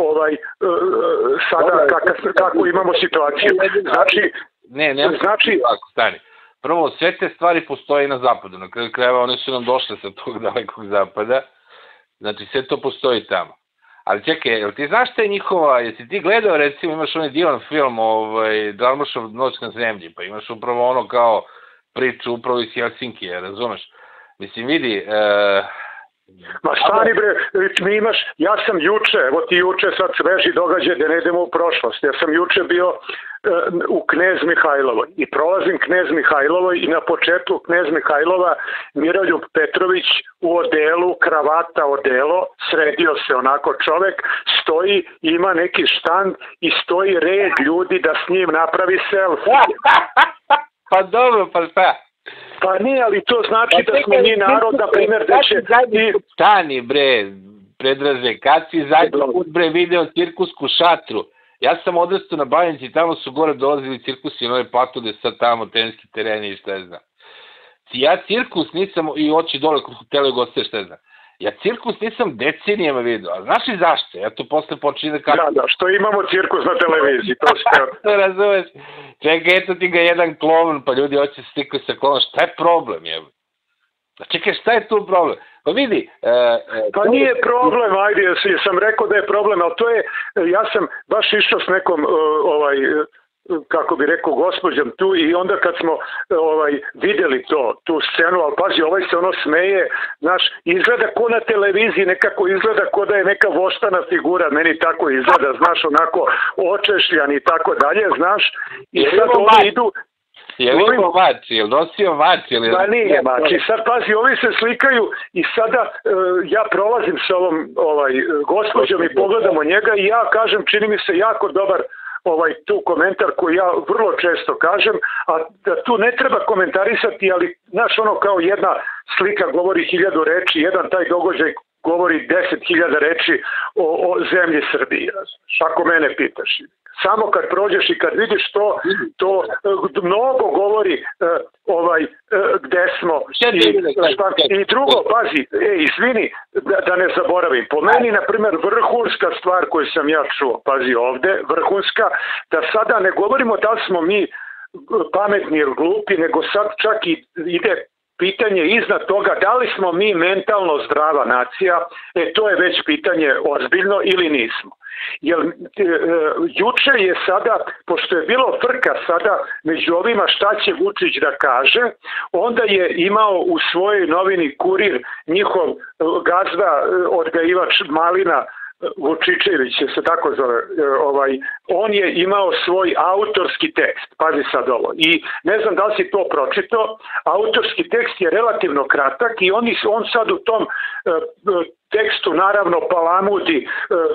B: sada kako imamo situaciju.
A: Znači, stani. Prvo, sve te stvari postoje na zapadu, na kraju krajeva one su nam došle sa tog dalekog zapada, znači sve to postoji tamo. Ali čekaj, jel ti znaš šta je njihova, jesi ti gledao, recimo, imaš onaj divan film, Dalmašov noć na zemlji, pa imaš upravo ono kao priču upravo iz Helsinkija, razumeš? Mislim, vidi...
B: Ma stani bre, mi imaš, ja sam juče, evo ti juče sad sveži događaj da ne idemo u prošlost, ja sam juče bio u Knez Mihajlovoj i prolazim Knez Mihajlovoj i na početku Knez Mihajlova Miroljub Petrović u odelu, kravata odelo, sredio se onako čovek, stoji, ima neki štand i stoji red ljudi da s njim napravi selfie.
A: Pa dobro, pa šta?
B: Pa nije, ali to znači da smo mi narod, na primjer, da će...
A: Stani, bre, Predraže, kad si zadnji put, bre, video cirkusku šatru? Ja sam odrastao na Banjici, tamo su gore dolazili cirkusi i nove patude, sad tamo tenski tereni i šta je znam. Ja cirkus nisam, i oči dole kod hotela i goste, šta je znam. Ja cirkus nisam decenijama vidio, a znaš li zašto? Ja to posle počinje da kažem.
B: Da, što imamo cirkus na televiziji, to ste...
A: To razumeš. Čekaj, eto ti ga jedan klovn, pa ljudi hoće se stikati sa klovnom, šta je problem, jel? Čekaj, šta je tu problem? Pa vidi...
B: Pa nije problem, ajde, sam rekao da je problem, ali to je, ja sam baš išao s nekom, kako bi rekao, gospođom tu i onda kad smo vidjeli tu scenu, ali pazi, ovaj se ono smeje, znaš, izgleda ko na televiziji, nekako izgleda ko da je neka voštana figura, meni tako izgleda, znaš, onako očešljan i tako dalje, znaš, i sad oni idu...
A: Je li imao mač, je li nosio mač?
B: Da nije mač, i sad pazi, ovi se slikaju i sada ja prolazim s ovom gospođom i pogledamo njega i ja kažem, čini mi se jako dobar tu komentar koji ja vrlo često kažem, a da tu ne treba komentarisati, ali znaš ono kao jedna slika govori 1000 reči, jedan taj događaj govori 10.000 reči o zemlji Srbiji. Ako mene pitaš. Samo kad prođeš i kad vidiš to mnogo govori gde smo. I drugo, pazi, izvini da ne zaboravim. Po meni, na primjer, vrhunska stvar koju sam ja čuo, pazi ovde, vrhunska, da sada ne govorimo da li smo mi pametni ili glupi, nego sad čak i ide pitanje iznad toga da li smo mi mentalno zdrava nacija, to je već pitanje ozbiljno ili nismo. Jer juče je sada, pošto je bilo frka sada među ovima šta će Vučić da kaže, onda je imao u svojoj novini Kurir njihov gazda, odgajivač malina, Vučićević se tako zove, on je imao svoj autorski tekst, pazi sad ovo, i ne znam da li si to pročitao, autorski tekst je relativno kratak i on sad u tom tekstu naravno palamudi,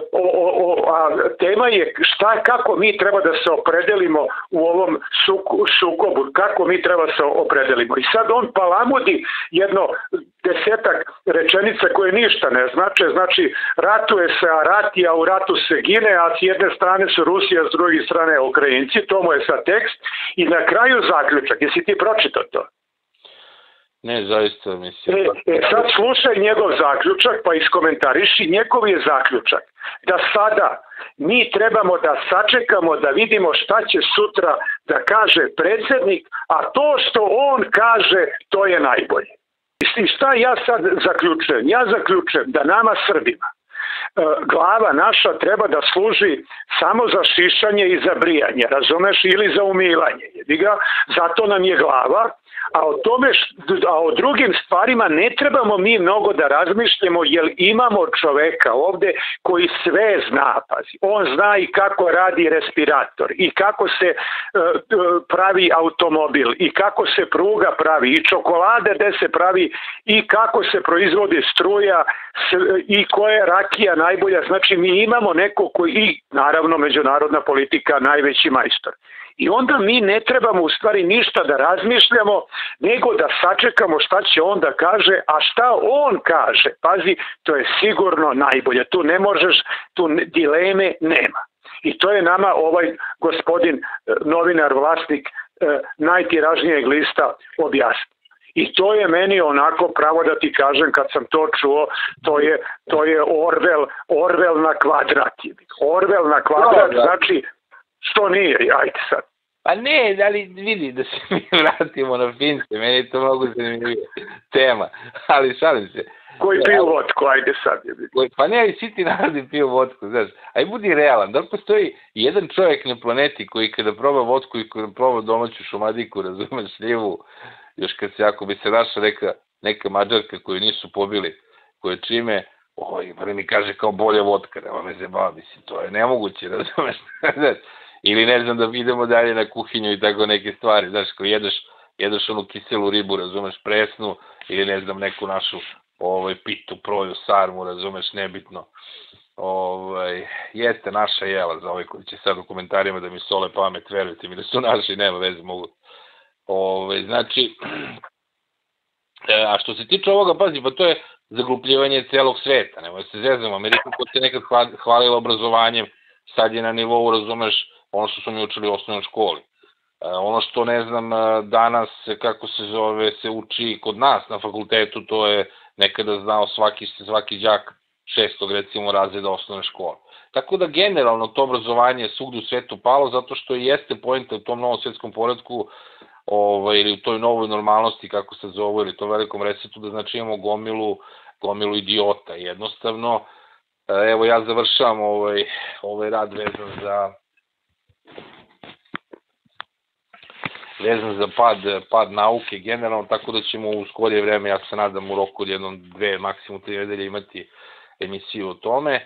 B: a tema je kako mi treba da se opredelimo u ovom sukobu, kako mi treba da se opredelimo. I sad on palamudi jedno 10 rečenica koje ništa ne znače, znači ratuje se, a rati, a u ratu se gine, a s jedne strane su Rusi, a s druge strane Ukrajinci, to mu je sad tekst, i na kraju zaključak, jesi ti pročitao to?
A: Ne, zaista mislim.
B: Sad slušaj njegov zaključak, pa iskomentariši. Njegov je zaključak da sada mi trebamo da sačekamo da vidimo šta će sutra da kaže predsjednik, a to što on kaže, to je najbolje. I šta ja sad zaključujem? Ja zaključujem da nama Srbima glava naša treba da služi samo za šišanje i za brijanje, razumeš, ili za umivanje. Zato nam je glava, a o drugim stvarima ne trebamo mi mnogo da razmišljamo, jer imamo čoveka ovde koji sve zna, pazi. On zna i kako radi respirator, i kako se pravi automobil, i kako se pruga pravi, i čokolade gde se pravi, i kako se proizvodi struja, i koja je rakija najbolja. Znači mi imamo neko koji, i naravno međunarodna politika, najveći majstor. I onda mi ne trebamo u stvari ništa da razmišljamo, nego da sačekamo šta će on da kaže, a šta on kaže, pazi, to je sigurno najbolje. Tu ne možeš, tu dileme nema. I to je nama ovaj gospodin novinar, vlasnik najtiražnijeg lista objasnio. I to je meni onako, pravo da ti kažem, kad sam to čuo, to je Orwell na kvadrat. Orwell na kvadrat, znači, što nije, ajde sad.
A: Pa ne, ali vidi, da se mi vratimo na Fince, meni je to mnogo zanimljivija tema, ali šalim se.
B: koji piju vodku, ajde sad.
A: Pa ne, i svi ti narodi piju vodku, znaš. Aj budi realan, da li postoji jedan čovjek na planeti koji kada proba vodku i kada proba domaću šumadiku, razumeš, šljivu, još kad se, ako bi se našla neka Mađarka koju nisu pobili, koje čime, prvi mi kaže kao bolje vodka, nema me zebava, mislim, to je nemoguće, razumeš, ili ne znam da idemo dalje na kuhinju i tako neke stvari, znaš, kao jedeš onu kiselu ribu, razumeš, presnu, ili ne znam, neku našu pitu, proju, sarmu, razumeš, nebitno. Jeste naša jela za ovaj koji će sad u komentarima da mi sole pamet, verujte mi da su naši, nema veze, mogu. Znači, a što se tiče ovoga, pazi, pa to je zaglupljivanje celog sveta, nemoj se zezamo, Amerika ko se nekad hvalila obrazovanjem, sad je na nivou, razumeš, ono što su mi učili u osnovnoj školi. Ono što, ne znam, danas, kako se zove, se uči kod nas na fakultetu, to je nekada znao svaki đak 6. recimo razreda osnovne škole. Tako da generalno to obrazovanje je svugde u svetu palo, zato što i jeste pojenta u tom novom svetskom poretku, ili u toj novoj normalnosti, kako se zove, ili to velikom resetu, da znači imamo gomilu idiota. Jednostavno, evo ja završavam ovaj rad vezan za pad nauke generalno, tako da ćemo u skorije vreme, ja se nadam u roku od 1, 2, maksimum 3 nedelje imati emisiju o tome,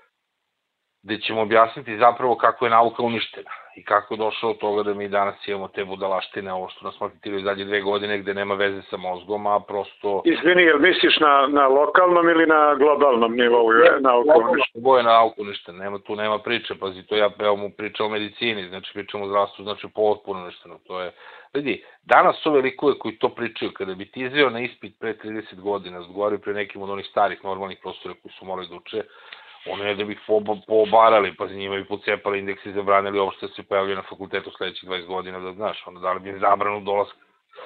A: gde ćemo objasniti zapravo kako je nauka uništena i kako je došlo od toga da mi danas imamo te budalaštine, ovo što nas maltretiraju zadnje 2 godine, gde nema veze sa mozgom, a prosto...
B: Izvini, jel misliš na lokalnom ili na globalnom nivou nauka uništena?
A: Oboje na nauka uništena, tu nema priče, pazi, to ja mu pričam o medicini, znači pričam o zdravstvu, znači potpuno uništeno, to je... Vidi, danas su likuje koji to pričaju, kada bi ti izveo na ispit pre 30 godina, odgovaraju pre nekim od onih starih normalnih profesora koji su morali da uče, ono je da bih poobarali, pa za njima bi pocepali indeksi, zabranili ovo što se pojavljaju na fakultetu sledećih 20 godina, da znaš, onda dali bi zabranu dolaska.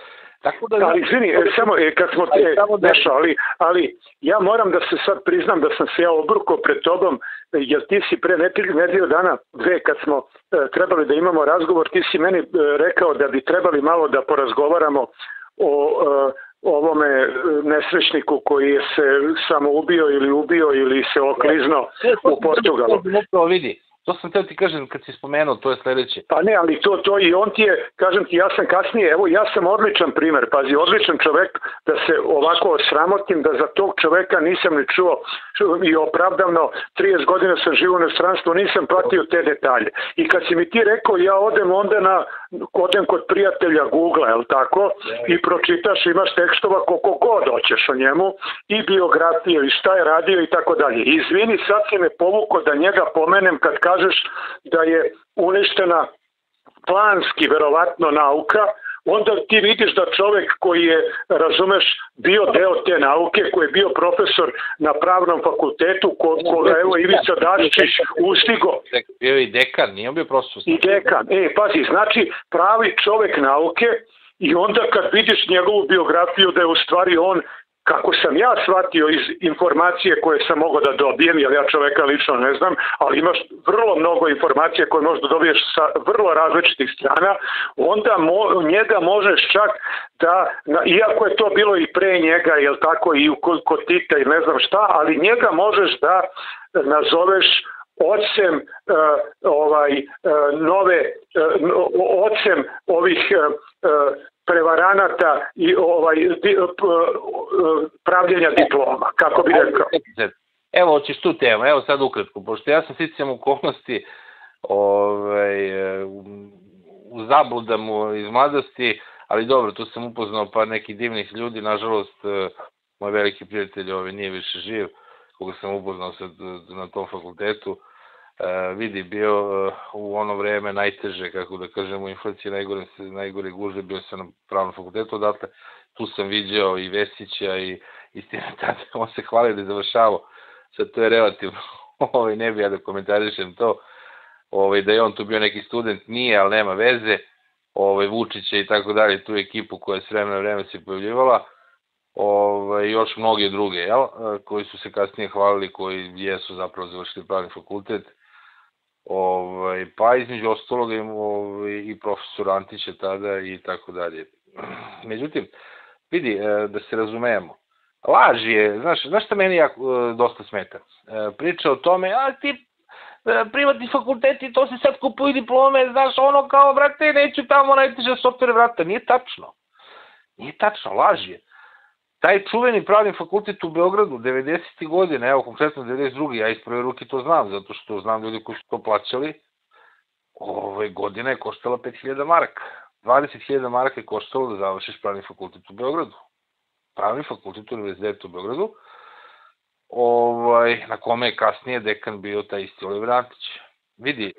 B: Ali, izvini, samo kad smo dešao, ali ja moram da se sad priznam da sam se ja obrukao pred tobom, jer ti si pre nedelju dana, 2, kad smo trebali da imamo razgovor, ti si meni rekao da bi trebali malo da porazgovaramo o ovome nesrećniku koji je se samo ubio ili se okliznuo u Portugalu.
A: Vidi, to sam teo ti kažem kad si spomenuo, to je sledeće.
B: Pa ne, ali to i on ti je, kažem ti, ja sam kasnije, evo ja sam odličan primer, pazi, odličan čovek da se ovako osramotim, da za tog čoveka nisam ni čuo i opravdavno 30 godina sam živo u inostranstvu, nisam pratio te detalje. I kad si mi ti rekao, ja odem onda odem kod prijatelja Google, jel tako, i pročitaš, imaš tekstova koliko god hoćeš o njemu i biografije i šta je radio i tako dalje. Izvini, sad si me povukao da njega pomenem kad kažeš da je uništena planski, verovatno, nauka, onda ti vidiš da čovek koji je, razumeš, bio deo te nauke, koji je bio profesor na pravnom fakultetu, koga evo Ivica Dačić ustigo.
A: Bio je i dekan, nije bio profesor.
B: I dekan, pazi, znači pravi čovek nauke i onda kad vidiš njegovu biografiju da je u stvari on, kako sam ja shvatio iz informacije koje sam mogao da dobijem, jer ja čoveka lično ne znam, ali imaš vrlo mnogo informacija koje možda dobiješ sa vrlo različitih strana, onda njega možeš čak da, iako je to bilo i pre njega, jel tako, i kod Tita i ne znam šta, ali njega možeš da nazoveš ocem ocem ovih prevaranata i pravljenja diploma, kako bi rekao.
A: Evo, hoćeš tu temu, evo sad ukratko, pošto ja sam sticam okolnosti u zabludama iz mladosti, ali dobro, tu sam upoznao par nekih divnih ljudi, nažalost, moj veliki prijatelj nije više živ, koga sam upoznao sad na tom fakultetu, vidi, bio u ono vreme najteže, kako da kažem, u inflaciji najgore gužve, bio sam na pravnom fakultetu, odatle tu sam viđao i Vesića i istina tada, on se hvali da je završavao, sad to je relativno, ne bi ja da komentarišem to, da je on tu bio neki student, nije, ali nema veze, Vučića i tako dalje, tu ekipu koja je s vremena vreme se pojavljivala, još mnoge druge, koji su se kasnije hvalili, koji jesu zapravo završili pravni fakultet, pa između ostaloga i profesor Antića tada i tako dalje. Međutim, vidi, da se razumemo, laž je, znaš šta meni dosta smeta? Priča o tome, a ti privatni fakulteti, to se sad kupuju diplome, znaš, ono kao, brate, neću tamo najteže software vrata. Nije tačno. Nije tačno, laž je. Taj čuveni pravni fakultet u Beogradu, 90. godine, evo konkretno 92. ja iz prve ruke to znam, zato što znam ljudi koji su to plaćali, ove godine je koštala 5.000 maraka. 20.000 maraka je koštalo da završiš pravni fakultet u Beogradu. Pravni fakultet univerziteta u Beogradu, na kome je kasnije dekan bio taj isti Oliver Antić. Vidi,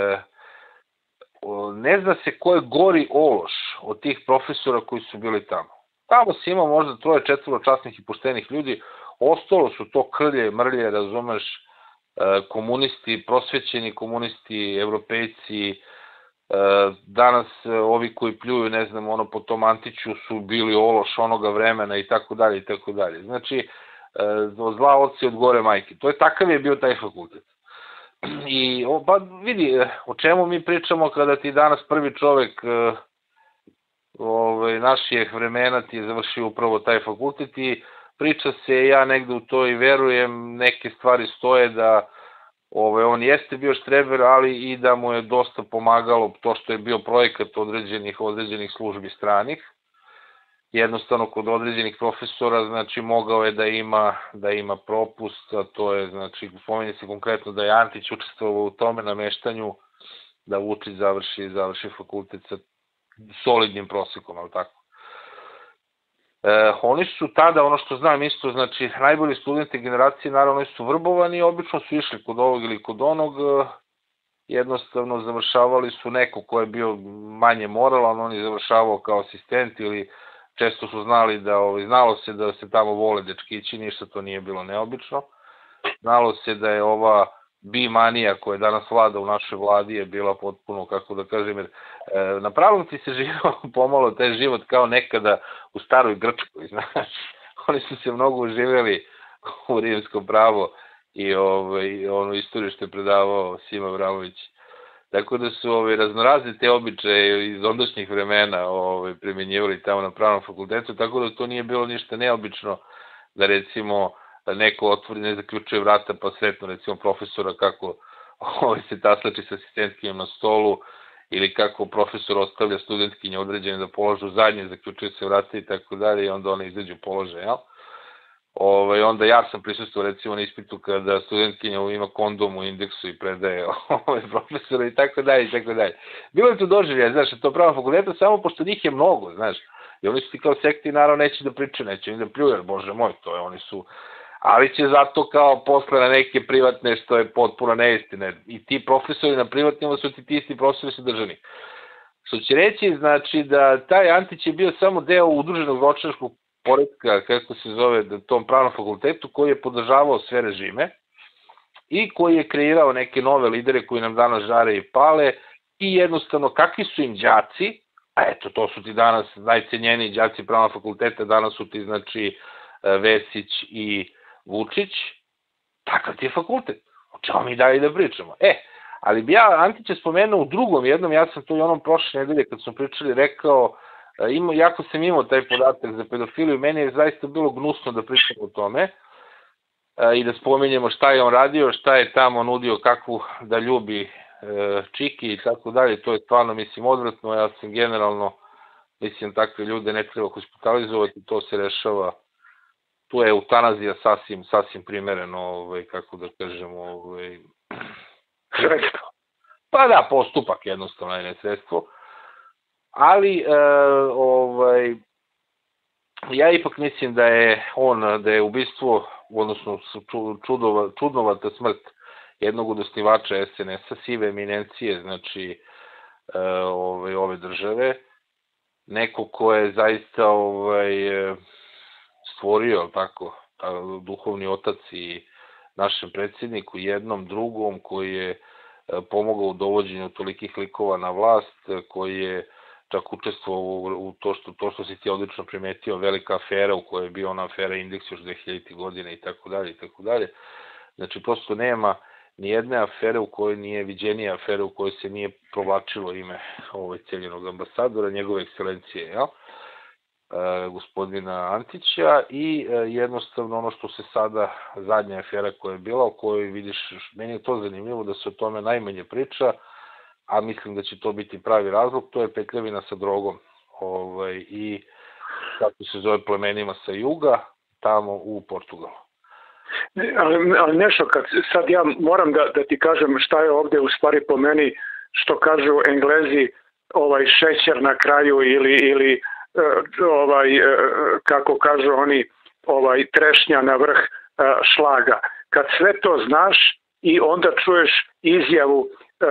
A: ne zna se ko je gori ološ od tih profesora koji su bili tamo. Tamo si imao možda 3-4 časnih i poštenih ljudi, ostalo su to krlje, mrlje, razumeš, komunisti, prosvećeni komunisti, evropejci, danas ovi koji pljuju, ne znam, ono po tom Antiću su bili ološ onoga vremena i tako dalje i tako dalje. Znači, od zla oci od gore majke. To je takav je bio taj fakultet. I pa vidi, o čemu mi pričamo kada ti danas prvi čovek naših vremena ti je završio upravo taj fakultet i priča se, ja negde u to i verujem, neke stvari stoje da on jeste bio štreber, ali i da mu je dosta pomagalo to što je bio projekat određenih službi stranih. Jednostavno kod određenih profesora, znači mogao je da ima propust, a to je, znači, spominje se konkretno da je Antić učestvovao u tome nameštanju da Vučić završi fakultet sa solidnim prosekom, ali tako. Oni su tada, ono što znam isto, znači, najbolji studenti generacije, naravno, su vrbovani i obično su išli kod ovog ili kod onog, jednostavno završavali su neko ko je bio manje moralan, on je završavao kao asistent ili često su znalo se da se tamo vole dečkići, ništa to nije bilo neobično. Znalo se da je ova bi-manija koja je danas vlada u našoj vladi je bila potpuno, kako da kažem, jer na pravom ti se živao pomalo taj život kao nekada u staroj Grčkoj, znaš. Oni su se mnogo uživjeli u rimsko pravo i onu istoriju što je predavao Sima Vramović. Tako da su raznorazne te običaje iz ondašnjih vremena primjenjivali tamo na pravnom fakultetu, tako da to nije bilo ništa neobično da recimo neko otvori, ne zaključuje vrata pa sretno recimo profesora kako se taslači sa asistentkinjom na stolu ili kako profesor ostavlja studentkinje određene da polažu zadnje, zaključuje se vrata i tako dalje i onda one izađu polože, jel? Onda ja sam prisustvovao recimo na ispitu kada studentkinja ima kondom u indeksu i predaje profesora i tako dalje i tako dalje. Bilo je to doživljaje, znaš, to pravno fakulteta samo pošto njih je mnogo, znaš, i oni su ti kao sekti naravno neće da pričaju, neće ni da pljuju, jer bože moj, to je, oni su, ali će zato kao posle na neke privatne što je potpuno neistine i ti profesori na privatnima su ti isti profesori su državni. Što će reći, znači da taj Antić je bio samo deo udruženog zločinačkog poretka, kako se zove, tom pravnom fakultetu, koji je podržavao sve režime i koji je kreirao neke nove lidere koji nam danas žare i pale i jednostavno kakvi su im đaci, a eto, to su ti danas najcenjeniji đaci pravnog fakulteta, danas su ti, znači, Vesić i Vučić, takav ti je fakultet. O čemu mi dalje da pričamo? Ali bi ja Antića spomenuo u drugom jednom, ja sam to i onom prošle nedelje kad smo pričali rekao, jako sam imao taj podatak za pedofiliju, meni je zaista bilo gnusno da pričam o tome i da spominjemo šta je on radio, šta je tamo nudio, kakvu da ljubi čiki i tako dalje, to je stvarno, mislim, odvratno, ja sam generalno, mislim, takve ljude ne treba hospitalizovati, to se rešava, tu je eutanazija sasvim primereno, kako da kažemo,
B: sredstvo.
A: Pa da, postupak jednostavno je sredstvo. Ali, ja ipak mislim da je ubistvo, odnosno čudnovata smrt jednog od osnivača SNS-a, sive eminencije, znači, ove države, neko ko je zaista stvorio, tako, duhovni otac i našem predsjedniku, jednom, drugom, koji je pomogao u dovođenju tolikih likova na vlast, koji je čak učestvovao u to što si ti odlično primetio, velika afera u kojoj je bio ona afera Indeks još 2000. godine i tako dalje i tako dalje. Znači, prosto nema ni jedne afere u kojoj nije viđenije afere u kojoj se nije provlačilo ime cenjenog ambasadora, njegove ekscelencije, jel? gospodina Antića i jednostavno ono što se sada, zadnja afera koja je bila, o kojoj vidiš, meni je to zanimljivo da se o tome najmanje priča, a mislim da će to biti pravi razlog, to je petljavina sa drogom i kako se zove plemenima sa juga, tamo u Portugalu.
B: Ali nešto, kad sad ja moram da ti kažem šta je ovde u stvari po meni, što kažu Englezi, šećer na kraju ili kako kažu oni, trešnja na vrh šlaga. Kad sve to znaš i onda čuješ izjavu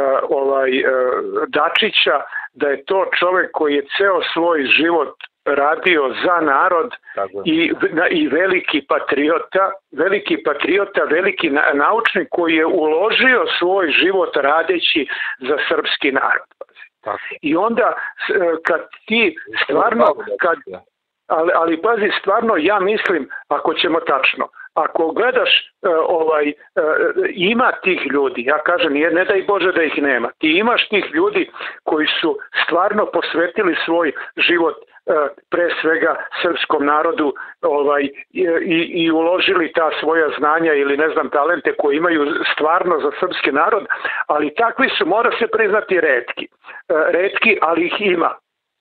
B: Dačića da je to čovek koji je ceo svoj život radio za narod i veliki patriota, veliki naučnik koji je uložio svoj život radeći za srpski narod. I onda kad ti stvarno, ali pazi, stvarno ja mislim, ako ćemo tačno, ako gledaš ima tih ljudi, ja kažem, ne daj Bože da ih nema, ti imaš tih ljudi koji su stvarno posvetili svoj život pre svega srpskom narodu i uložili ta svoja znanja ili ne znam talente koje imaju stvarno za srpski narod, ali takvi su, mora se priznati, retki, ali ih ima.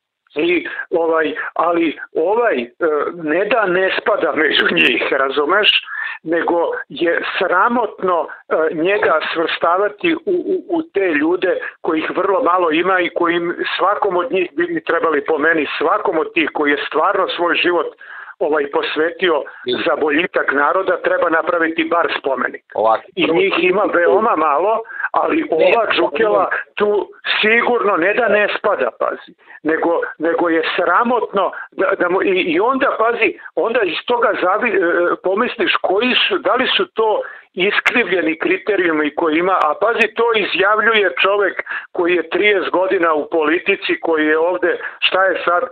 B: Ali ne da ne spada među njih, razumeš, nego je sramotno njega svrstavati u te ljude kojih vrlo malo ima i kojim svakom od njih bi trebali, po meni, svakom od tih koji je stvarno svoj život posvetio za boljitak naroda, treba napraviti bar spomenik. I njih ima veoma malo, ali ova Džukela tu sigurno ne da ne spada, pazi, nego je sramotno i onda, pazi, onda iz toga pomisliš da li su to iskrivljeni kriterijumi koji ima, a pazi, to izjavljuje čovek koji je 30 godina u politici, koji je ovde, šta je sad,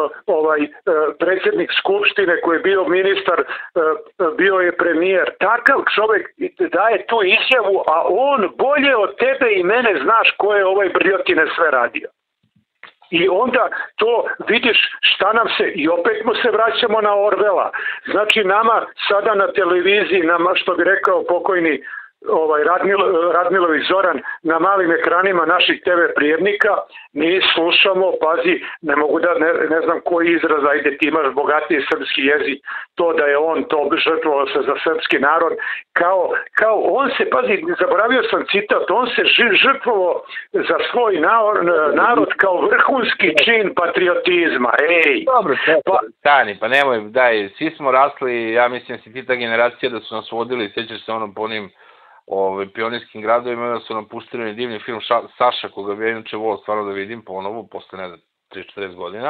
B: predsjednik Skupštine, koji je bio ministar, bio je premijer. Takav čovek daje tu izjavu, a on bolje od tebe i mene znaš ko je ovaj brljotine sve radio. I onda to vidiš šta nam se, i opet mu se vraćamo na Orvela. Znači nama sada na televiziji, što bi rekao pokojni Radmilović Zoran, na malim ekranima naših TV prijemnika, mi slušamo, pazi, ne mogu da, ne znam koji izraz, ajde ti imaš bogatiji srpski jezik, to da je on to žrtvovao se za srpski narod, kao on se, pazi, zaboravio sam citat, on se žrtvovao za svoj narod kao vrhunski čin patriotizma.
A: Dobro, stani, pa nemoj, daj, svi smo rasli, ja mislim si ti ta generacija da su nas vodili, sjećaš se onom po onim pionirskim gradovima, da su nam pustili divni film Saša, koga bi ja inače volao stvarno da vidim ponovo, posle 30-40 godina.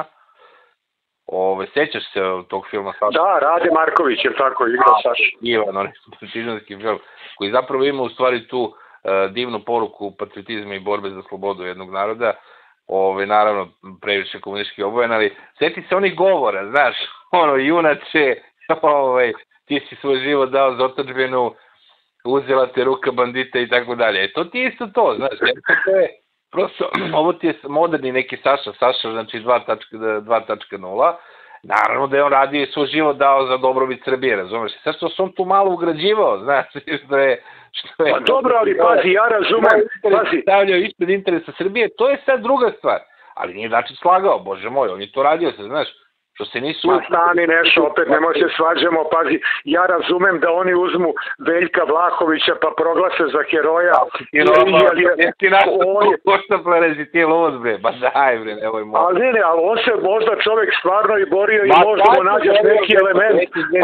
A: Sećaš se tog filma Saša?
B: Da, Rade Marković je tako igra Saša.
A: Ivan, onaj patriotizmski film, koji zapravo ima u stvari tu divnu poruku patriotizma i borbe za slobodu jednog naroda. Naravno, previše komunistički obojen, ali sjeti se onih govora, znaš, junače, ti si svoj život dao za otadžbinu, uzela te ruka bandita i tako dalje. To ti je isto to, znaš, to je prosto, ovo ti je moderni neki Saša, znači 2.0, naravno da je on radio svoj život dao za dobrobit Srbije, razumeš, sad što se on tu malo ugrađivao, znaš, što je...
B: Pa dobro, ali pazi, ja razumem, pazi.
A: Stavljao ispred interesa Srbije, to je sad druga stvar, ali nije Dačić slagao, bože moj, on je to radio, znaš, što se nisu...
B: Ma stani nešto, opet nemoj se svađamo, pazi, ja razumem da oni uzmu Veljka Vlahovića pa proglase za heroja.
A: Ti našta plorezi, ti je lovoz, bre, ba daj, bre, nemoj možda.
B: Ali on se možda čovek stvarno i borio i možda mu nađeš neki element,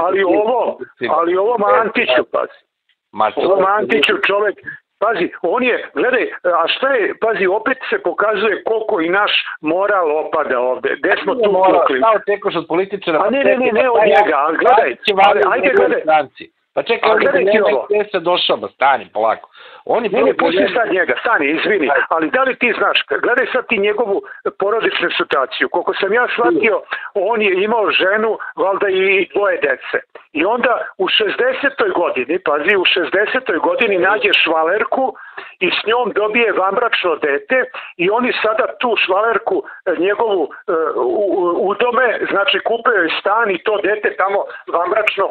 B: ali ovo Mantiću, pazi. Ovo Mantiću čovek... Pazi, on je, gledaj, a šta je, pazi, opet se pokazuje koliko i naš moral opada ovde. Gde smo tu pukli?
A: Šta očekuješ od političara?
B: A ne od njega, ali gledaj. Ajde, gledaj.
A: Pa čekaj, ovdje da nema se došao, ba stani, polako.
B: Ne, pusti sad njega, stani, izvini. Ali da li ti znaš, gledaj sad ti njegovu porodičnu situaciju. Koliko sam ja shvatio, on je imao ženu, valjda i 2 dece. I onda u 60. godini, pazi, u 60. godini nađe švalerku i s njom dobije vanbračno dete i oni sada tu švalerku njegovu udome, znači kupe joj stan i to dete tamo vanbračno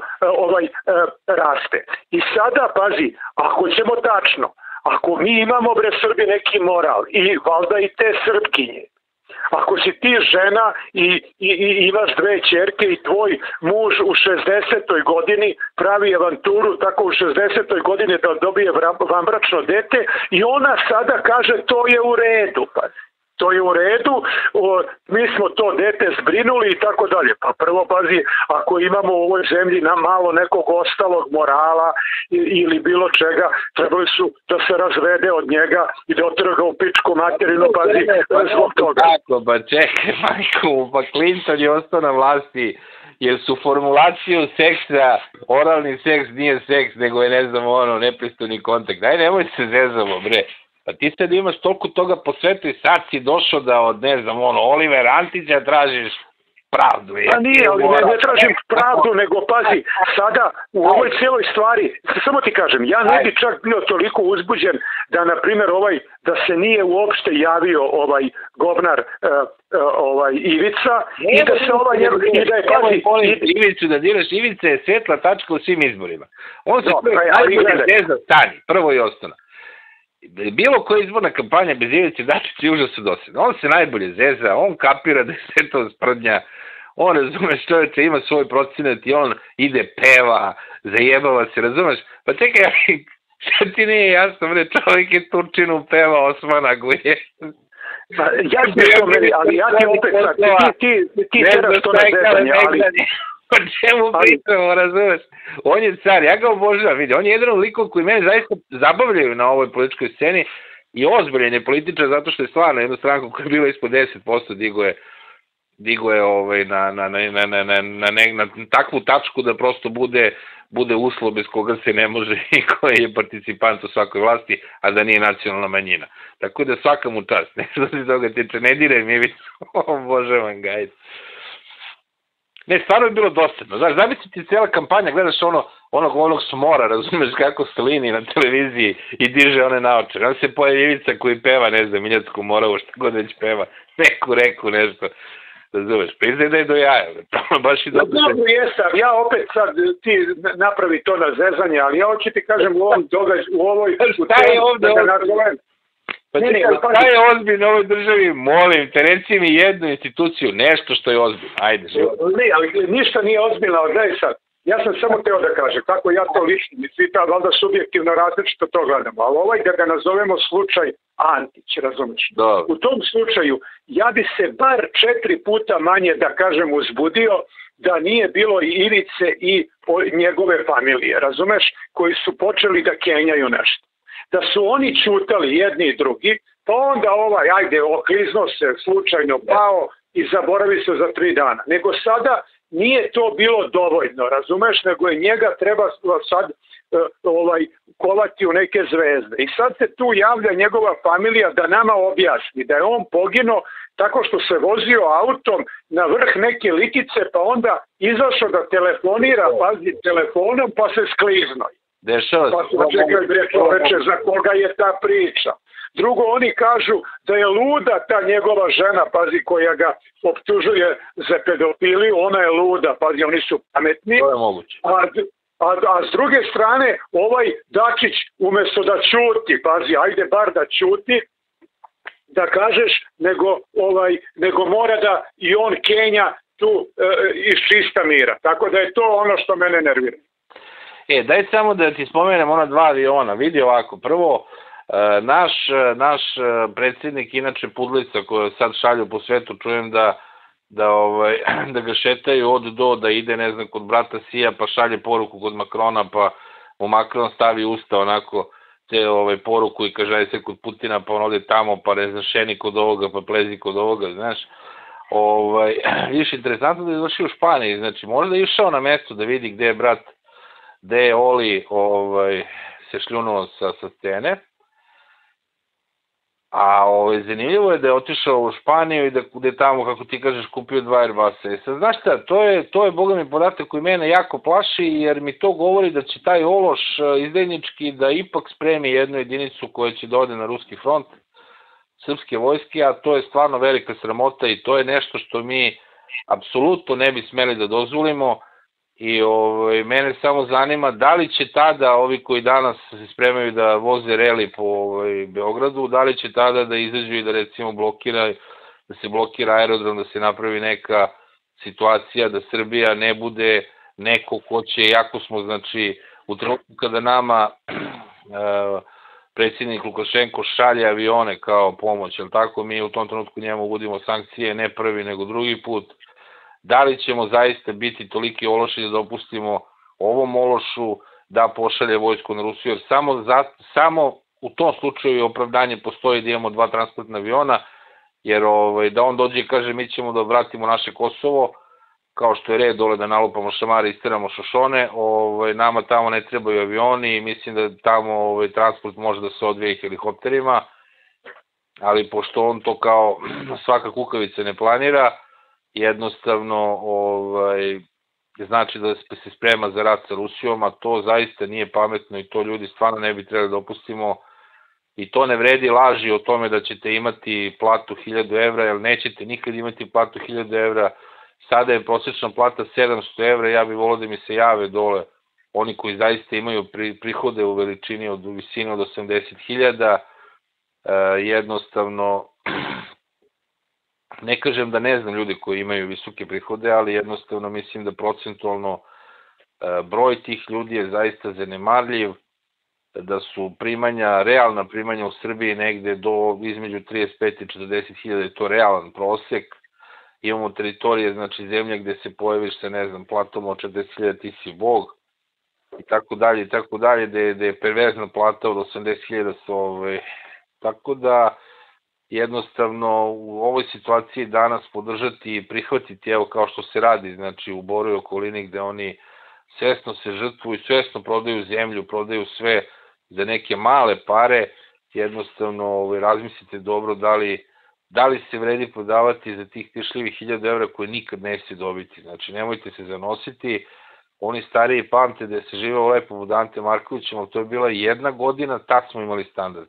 B: raste. I sada, pazi, ako ćemo tačno, ako mi imamo bre Srbi neki moral i valjda i te Srpkinje, ako si ti žena i imaš dve ćerke i tvoj muž u 60. godini pravi avanturu tako u 60. godini da dobije vanbračno dete i ona sada kaže to je u redu, pa to je u redu, mi smo to dete zbrinuli i tako dalje. Pa prvo, pazi, ako imamo u ovoj zemlji na malo nekog ostalog morala ili bilo čega, trebali su da se razvede od njega i da otrga u pičku materinu, pazi, zbog toga.
A: Tako, pa čekaj, majko, pa Clinton je ostao na vlasti, jer su formulaciju seksa, oralni seks nije seks, nego je, ne znam, nepristojni kontakt. Daj, nemoj se zezamo, bre. Pa ti sad imaš toliko toga po svetu i sad si došao da od, ne znam, Oliver Antića tražiš pravdu.
B: Pa nije, ali ne tražim pravdu, nego pazi, sada u ovoj cijeloj stvari, samo ti kažem, ja ne bi čak bio toliko uzbuđen da, na primjer, da se nije uopšte javio govnar Ivica i da se i da je, pazi...
A: Ivicu da diraš, Ivica je svetla tačka u svim izborima. On se najbolje zeza stani, prvo i osnovno. Bilo koja izborna kampanja bez Ivice Dačića je užasno dosadna. On se najbolje zeza, on kapira da je sve to sprdnja, on razumeš čovječe, ima svoj procenat i on ide peva, zajebava se, razumeš? Pa čekaj, šta ti nije jasno, bre, čovjek je Turčinu peva Osmana Guje.
B: Jasno je to meni, ali ja ti opet sad, ti teraš to na zezanje, ali...
A: O čemu pričamo, razumeš? On je car, ja ga obožavam, vidi, on je jedan od likova koji mene zaista zabavljaju na ovoj političkoj sceni i ozbiljen je političar zato što je stvarno jednu stranku koja je bila ispod 10% digo je na takvu tačku da prosto bude uslov bez koga se ne može i koji je participant u svakoj vlasti, a da nije nacionalna manjina. Tako da svaka mu čast, ne što se toga tiče, ne diraj mi, obožavam ga, ajde. Ne, stvarno je bilo dosadno. Znaš, zamisli ti cijela kampanja, gledaš onog smora, razumeš kako slini na televiziji i diže one naočare. On se pojavi Ivica koji peva, ne znam, Miljacku Moravu, šta god već peva, neku reku, nešto. Razumeš, priznaj da je do jaja. Baš i dobro.
B: Dobro jesam, ja opet sad ti napravi to na zezanje, ali ja hoću ti kažem u ovom događaju, u ovoj...
A: Šta je ovde? Pa šta je ozbiljno u ovoj državi? Molim te, reci mi jednu instituciju, nešto što je ozbiljno. Ajde, život.
B: Ne, ali ništa nije ozbiljno, ali gledaj sad. Ja sam samo teo da kažem, kako ja to lično, svi ta valjda subjektivno različito to gledamo, ali da ga nazovemo slučaj Antić, razumiješ? U tom slučaju, ja bi se bar 4 puta manje, da kažem, uzbudio da nije bilo i Ivice i njegove familije, razumeš, koji su počeli da kenjaju nešto. Da su oni čutali jedni i drugi, pa onda oklizno se, slučajno pao i zaboravi se za 3 dana. Nego sada nije to bilo dovoljno, razumeš, nego je njega treba sad kovati u neke zvezde. I sad se tu javlja njegova familija da nama objasni da je on poginuo tako što se vozio autom na vrh neke likice, pa onda izašao da telefonira, pazi, telefonom, pa se sklizno.
A: Dešava se.
B: Pa se čekaj, bre čoveče, za koga je ta priča? Drugo, oni kažu da je luda ta njegova žena, pazi, koja ga optužuje za pedofiliju, ona je luda, pazi, oni su pametni.
A: To je moguće.
B: A s druge strane, ovaj Dačić, umjesto da ćuti, pazi, ajde bar da ćuti, da kažeš, nego mora da i on kenja tu iz čista mira. Tako da je to ono što mene nervira.
A: Daj samo da ti spomenem ona 2 aviona. Vidi ovako, prvo, naš predsjednik, inače Pudlica, koja sad šalju po svetu, čujem da ga šetaju od do, da ide, ne znam, kod brata Sija, pa šalje poruku kod Makrona, pa mu Makron stavi usta onako te poruku i kaže, aj se kod Putina, pa on ode tamo, pa ne znam, šeni kod ovoga, pa plezi kod ovoga, znaš. Vidiš, interesantno da je došao u Španiji, znači možda je išao na mesto da vidi gde je brat, gde je Oli se šljunuo sa scene. A zanimljivo je da je otišao u Španiju i da je tamo, kako ti kažeš, kupio 2 Airbusa. Sad, znaš šta, to je boga mi podatak koji mene jako plaši, jer mi to govori da će taj ološ izdajnički da ipak spremi jednu jedinicu koja će da ode na ruski front, srpske vojske, a to je stvarno velika sramota i to je nešto što mi apsolutno ne bi smeli da dozvolimo. I mene samo zanima da li će tada ovi koji danas se spremaju da voze reli po Beogradu, da li će tada da izađu i da recimo da se blokira aerodrom, da se napravi neka situacija da Srbija ne bude neko ko će, jako smo znači u trenutku kada nama predsjednik Lukašenko šalje avione kao pomoć, ali tako mi u tom trenutku njemu uvodimo sankcije ne prvi nego drugi put. Da li ćemo zaista biti toliki ološi da dopustimo ovom ološu da pošalje vojsku na Rusiju, jer samo u tom slučaju opravdanje postoji da imamo 2 transportna aviona, jer da on dođe i kaže mi ćemo da vratimo naše Kosovo, kao što je red dole da nalupamo šamare i istiramo šošone, nama tamo ne trebaju avioni i mislim da tamo transport može da se odvije helikopterima, ali pošto on to kao svaka kukavica ne planira, jednostavno znači da se sprema za rat sa Rusijom, a to zaista nije pametno i to ljudi stvarno ne bi trebali da dopustimo i to ne vredi laži o tome da ćete imati platu 1000 evra, jer nećete nikad imati platu 1000 evra, sada je prosječna plata 700 evra, ja bih volio da mi se jave dole oni koji zaista imaju prihode u veličini od visine od 80.000, jednostavno ne kažem da ne znam ljudi koji imaju visoke prihode, ali jednostavno mislim da procentualno broj tih ljudi je zaista zanemarljiv, da su primanja, realna primanja u Srbiji negde do između 35 i 40.000, je to realan prosek. Imamo teritorije, znači zemlje gde se pojaviš sa, ne znam, platom od 40.000 ti si bog, i tako dalje, gde je perverzna plata od 80.000, tako da jednostavno u ovoj situaciji danas podržati i prihvatiti, evo kao što se radi, znači u Boru i okolini gde oni svesno se žrtvuju, svesno prodaju zemlju, prodaju sve za neke male pare, jednostavno razmislite dobro da li se vredi prodavati za tih tišljivih 1000 evra koje nikad neće dobiti. Znači nemojte se zanositi, oni stariji pamte da se živeo lepo u Dante Markovićem, ali to je bila 1 godina, tad smo imali standard.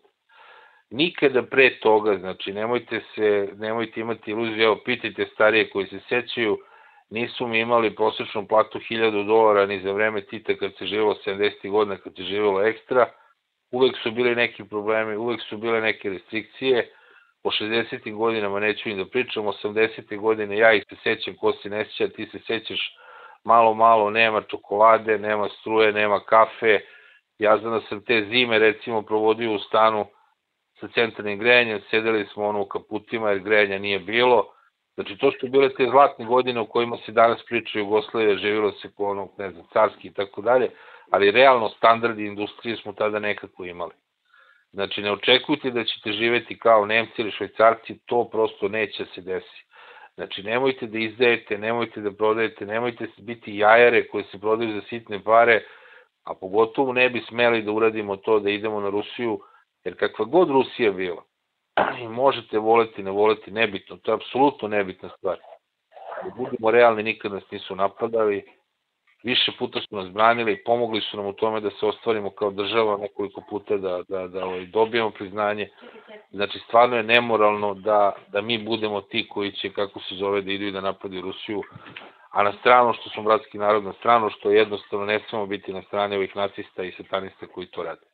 A: Nikada pre toga, znači nemojte imati iluziju, evo pitajte starije koji se sećaju, nisu mi imali prosječnu platu $1000 ni za vreme Tita kad se živelo 70. godina, kad se živelo ekstra, uvek su bili neki problemi, uvek su bile neke restrikcije, po 60. godinama neću im da pričam, 80. godine ja ih se sećam, ko se ne seća, ti se sećaš malo, nema čokolade, nema struje, nema kafe, ja znam da sam te zime recimo provodio u stanu sa centralnim grejanjem, sedeli smo u kaputima jer grejanja nije bilo, znači to su bile te zlatne godine u kojima se danas priča Jugoslavija, živjelo se ko onog, ne znam, carski i tako dalje, ali realno standardi industrije smo tada nekako imali. Znači ne očekujte da ćete živeti kao Nemci ili Švajcarci, to prosto neće se desiti. Znači nemojte da izdajete, nemojte da prodajete, nemojte biti jajare koje se prodaju za sitne pare, a pogotovo ne bi smeli da uradimo to da idemo na Rusiju, jer kakva god Rusija bila, i možete voleti, ne voleti, nebitno, to je apsolutno nebitna stvar. Da budemo realni, nikad nas nisu napadali, više puta su nas branili, pomogli su nam u tome da se ostvarimo kao država nekoliko puta, da dobijemo priznanje. Znači, stvarno je nemoralno da mi budemo ti koji će, kako se zove, da idu i da napadaju Rusiju, a na stranu što smo bratski narod, na stranu što jednostavno ne smemo biti na strane ovih nacista i satanista koji to rade.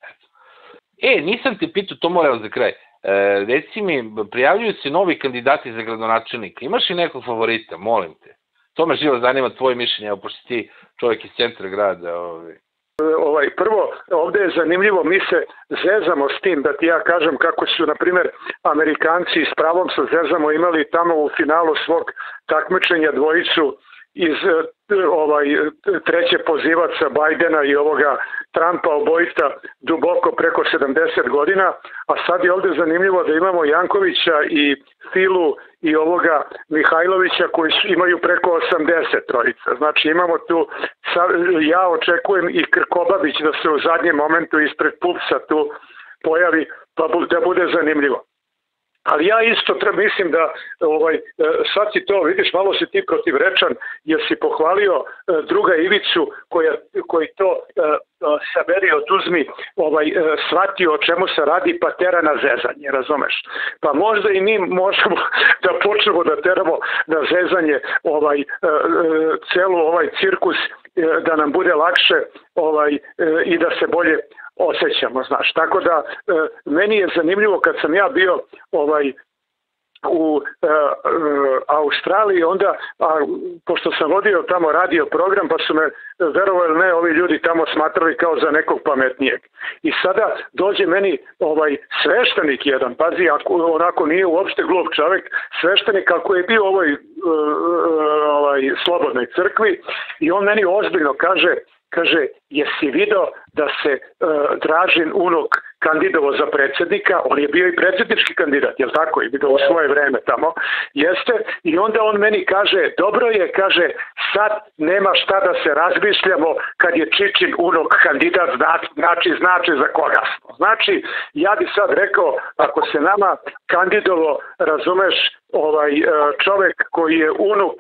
A: Nisam te pitao, to moram za kraj. Reci mi, prijavljuju se novi kandidati za gradonačelnika. Imaš li nekog favorita, molim te? To me živo zanima tvoje mišljenje, pošto ti čovjek iz centra grada.
B: Prvo, ovde je zanimljivo, mi se zezamo s tim, da ti ja kažem kako su, na primjer, Amerikanci s pravom se zezamo imali tamo u finalu svog takmičenja dvojicu iz treće pozivaca Bajdena i ovoga Trumpa, obojica duboko preko 70 godina, a sad je ovde zanimljivo da imamo Jankovića i Filu i ovoga Mihajlovića koji imaju preko 80 trojica. Znači imamo tu, ja očekujem i Krkobabić da se u zadnjem momentu ispred Pupsa tu pojavi, pa da bude zanimljivo. Ali ja isto mislim da sad si to, vidiš, malo si ti protivrečan, jer si pohvalio druga Ivicu koji to saberi oduzmi, shvatio o čemu se radi, pa tera na zezanje, razumeš? Pa možda i mi možemo da počnemo da teramo na zezanje celu cirkus, da nam bude lakše i da se bolje osjećamo, znaš. Tako da meni je zanimljivo kad sam ja bio u Australiji, onda, pošto sam vodio tamo radio program, pa su me, verovali ili ne, ovi ljudi tamo smatrali kao za nekog pametnijeg. I sada dođe meni sveštenik jedan, pazi, onako nije uopšte glup čovjek, sveštenik kako je bio u ovoj slobodnoj crkvi, i on meni ozbiljno kaže, jesi video da se Dražin unuk kandidovao za predsjednika, on je bio i predsjednički kandidat, jel tako, i bio u svoje vreme tamo, jeste, i onda on meni kaže, dobro je, kaže, sad nema šta da se razmišljamo kad je Čičin unuk kandidat, znači za koga smo. Znači, ja bi sad rekao, ako se nama kandidovao, razumeš, čovjek koji je unuk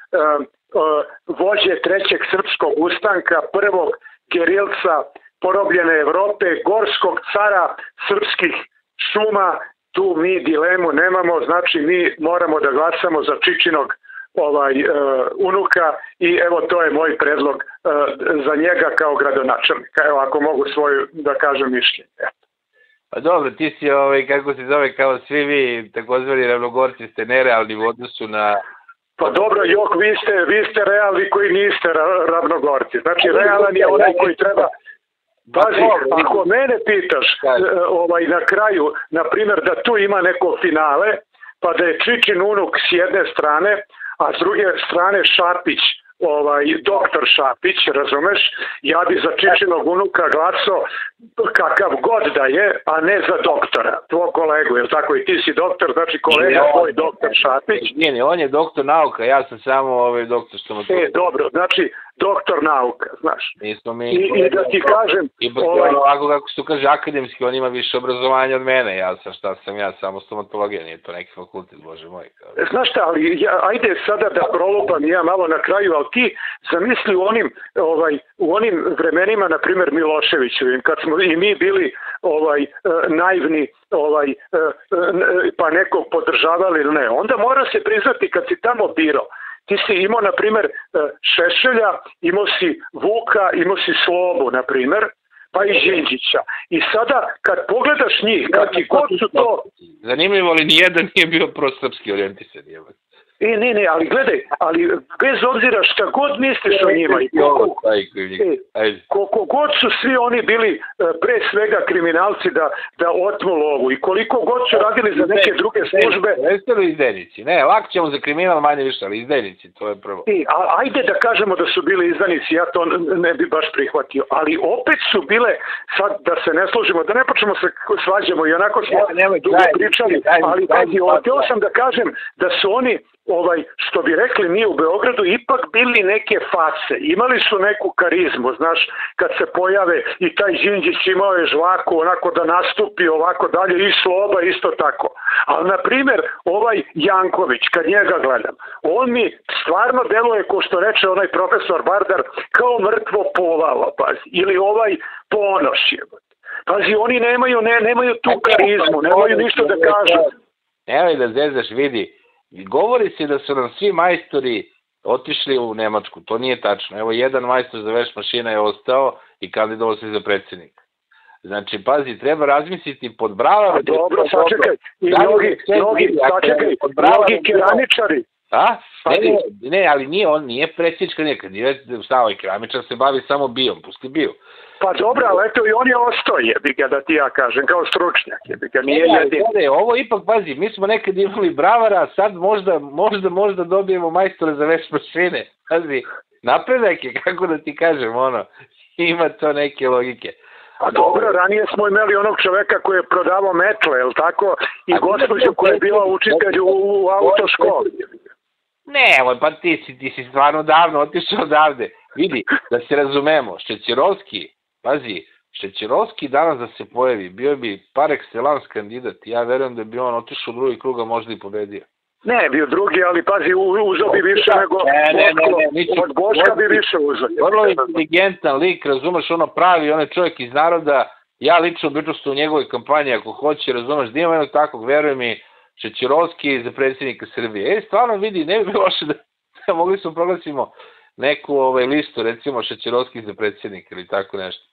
B: vođe trećeg srpskog ustanka, prvog gerilca porobljene Evrope, gorskog cara srpskih šuma, tu mi dilemu nemamo, znači mi moramo da glasamo za Čičinog unuka, i evo to je moj predlog za njega kao gradonačelnika. Evo, ako mogu svoju da kažem mišljenje.
A: Pa dobro, ti si, kako se zove, kao svi vi takozvani ravnogorci, ste nerealni u odnosu na...
B: Pa dobro, Jok, vi ste realni koji niste ravnogorci. Znači, realan je onaj koji treba... Pazi, ako mene pitaš na kraju, na primjer, da tu ima neko finale, pa da je Čičin unuk s jedne strane, a s druge strane Šapić, doktor Šapić, razumeš, ja bi za Čičinog unuka glasao kakav god da je, a ne za doktora, tvoj kolegu, jer tako, i ti si doktor, znači kolega tvoj doktor Šapić.
A: Ne, on je doktor nauka, ja sam samo doktor stomatologije.
B: Dobro, znači doktor nauka, znaš.
A: I
B: da ti kažem...
A: Ovako kako se to kaže akademski, on ima više obrazovanja od mene, šta sam ja, samo stomatologija, nije to neki fakultet, bože moj.
B: Znaš šta, ali ajde sada da prolupam ja malo na kraju, ali ti zamisli u onim vremenima, na primjer Miloševićevim, kad smo i mi bili naivni, pa nekog podržavali ili ne, onda mora se priznati kad si tamo birao. Ti si imao, na primjer, Šešelja, imao si Vuka, imao si Slobu, na primjer, pa i Đinđića. I sada, kad pogledaš njih, kakvi god su to...
A: Zanimljivo, ali nijedan nije bio prosrpski orijentisan.
B: Ne, ali gledaj, ali bez obzira šta god misliš o njima i koliko god su svi oni bili pre svega kriminalci da otmu lovu i koliko god su radili za neke druge službe.
A: Jeste li izdajnici? Ne, lako ćemo za kriminal manje više, ali izdajnici, to je prvo.
B: Ajde da kažemo da su bili izdajnici, ja to ne bi baš prihvatio, ali opet su bile, sad da se ne složimo, da ne počnemo se svađamo, i onako smo dugo pričali, ali htio sam da kažem da su oni, što bi rekli mi u Beogradu, ipak bili neke face, imali su neku karizmu, znaš, kad se pojave, i taj Đinđić imao je žvaku onako da nastupi ovako dalje, i Sloba isto tako. Ali na primjer Janković, kad njega gledam, on mi stvarno deluje, ko što reče onaj profesor Bardar, kao mrtvo povalo, pazi, ili Ponoš je. Pazi, oni nemaju tu karizmu, nemaju ništa da kažu.
A: Nemoj da zezaš, vidi, govori se da su nam svi majstori otišli u Nemačku, to nije tačno. Evo, jedan majstor za veš mašina je ostao i kandidovao se za predsjednika. Znači, pazi, treba razmisliti pod brava...
B: Dobro, sačekaj, i mnogi keramičari.
A: Ne, ali on nije predsjednička nekad, keramičar se bavi samo bijom, pusti bio.
B: Pa dobro, ali eto i on je ostao, jebiga, da ti ja kažem, kao stručnjak, jebiga, nije jedin.
A: Ovo ipak, pazi, mi smo nekad imali bravara, a sad možda dobijemo majstore za veš mašine. Pazi, napredak je, kako da ti kažem, ima to neke logike.
B: A dobro, ranije smo imali onog čoveka koji je prodavao metle, je li tako? I gospođu koja je bila učitelj u autoškoli.
A: Ne, pa ti si stvarno davno otišao odavde. Vidi, da se razumemo, Šćecirovski, pazi, Šećerovski danas da se pojavi, bio bi par excellence kandidat, ja verujem da bi on otišao u drugi krug, a možda i pobedio.
B: Ne, bio drugi, ali pazi, uzao bi više nego od Boška bi više uzao.
A: Vrlo inteligentan lik, razumeš, ono pravi, on je čovjek iz naroda, ja lično bičustu u njegovoj kampanji, ako hoće, razumeš, da ima jednog takvog, verujem mi, Šećerovski za predsjednika Srbije. Stvarno vidi, ne bi bilo loše da mogli smo proglasimo neku listu, recimo Šećerovski za predsjednika ili tako nešto.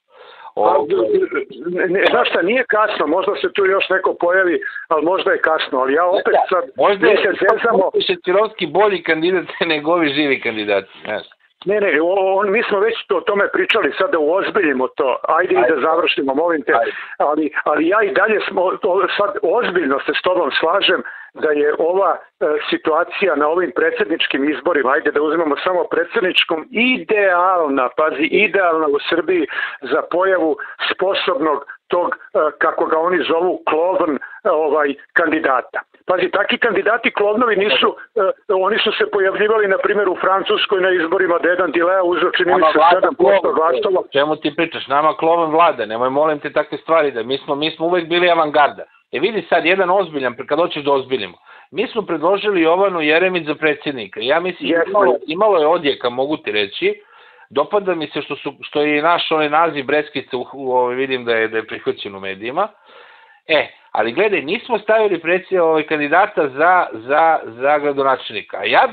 B: Znaš šta, nije kasno, možda se tu još neko pojavi, ali možda je kasno, ali ja opet sad...
A: Možda je Šećerovski bolji kandidat nego ovi živi kandidati, znaš.
B: Ne, mi smo već o tome pričali, sad da uozbiljimo to, ajde i da završimo, molim te, ali ja i dalje sad ozbiljno se s tobom slažem da je ova situacija na ovim predsjedničkim izborima, ajde da uzmemo samo predsjedničkom, idealna, pazi, idealna u Srbiji za pojavu sposobnog tog, kako ga oni zovu, klovn kandidata. Pazi, takvi kandidati klovnovi nisu, oni su se pojavljivali, na primjer, u Francuskoj na izborima da jedan Dilea uzeo, čini mi se 7% glasova.
A: Čemu ti pričaš? Nama klovn vlada, nemoj molim te takve stvari, da mi smo uvek bili avangarda. Vidi sad, jedan ozbiljan, kad hoćeš da ozbiljimo, mi smo predložili Jovanu Jeremić za predsjednika. Ja mislim, imalo je odjeka, mogu ti reći, dopada mi se što je naš onaj naziv Breskica, vidim da je prihvaćen u medijima. Ali gledaj, nismo stavili kandidata za gradonačelnika. Ja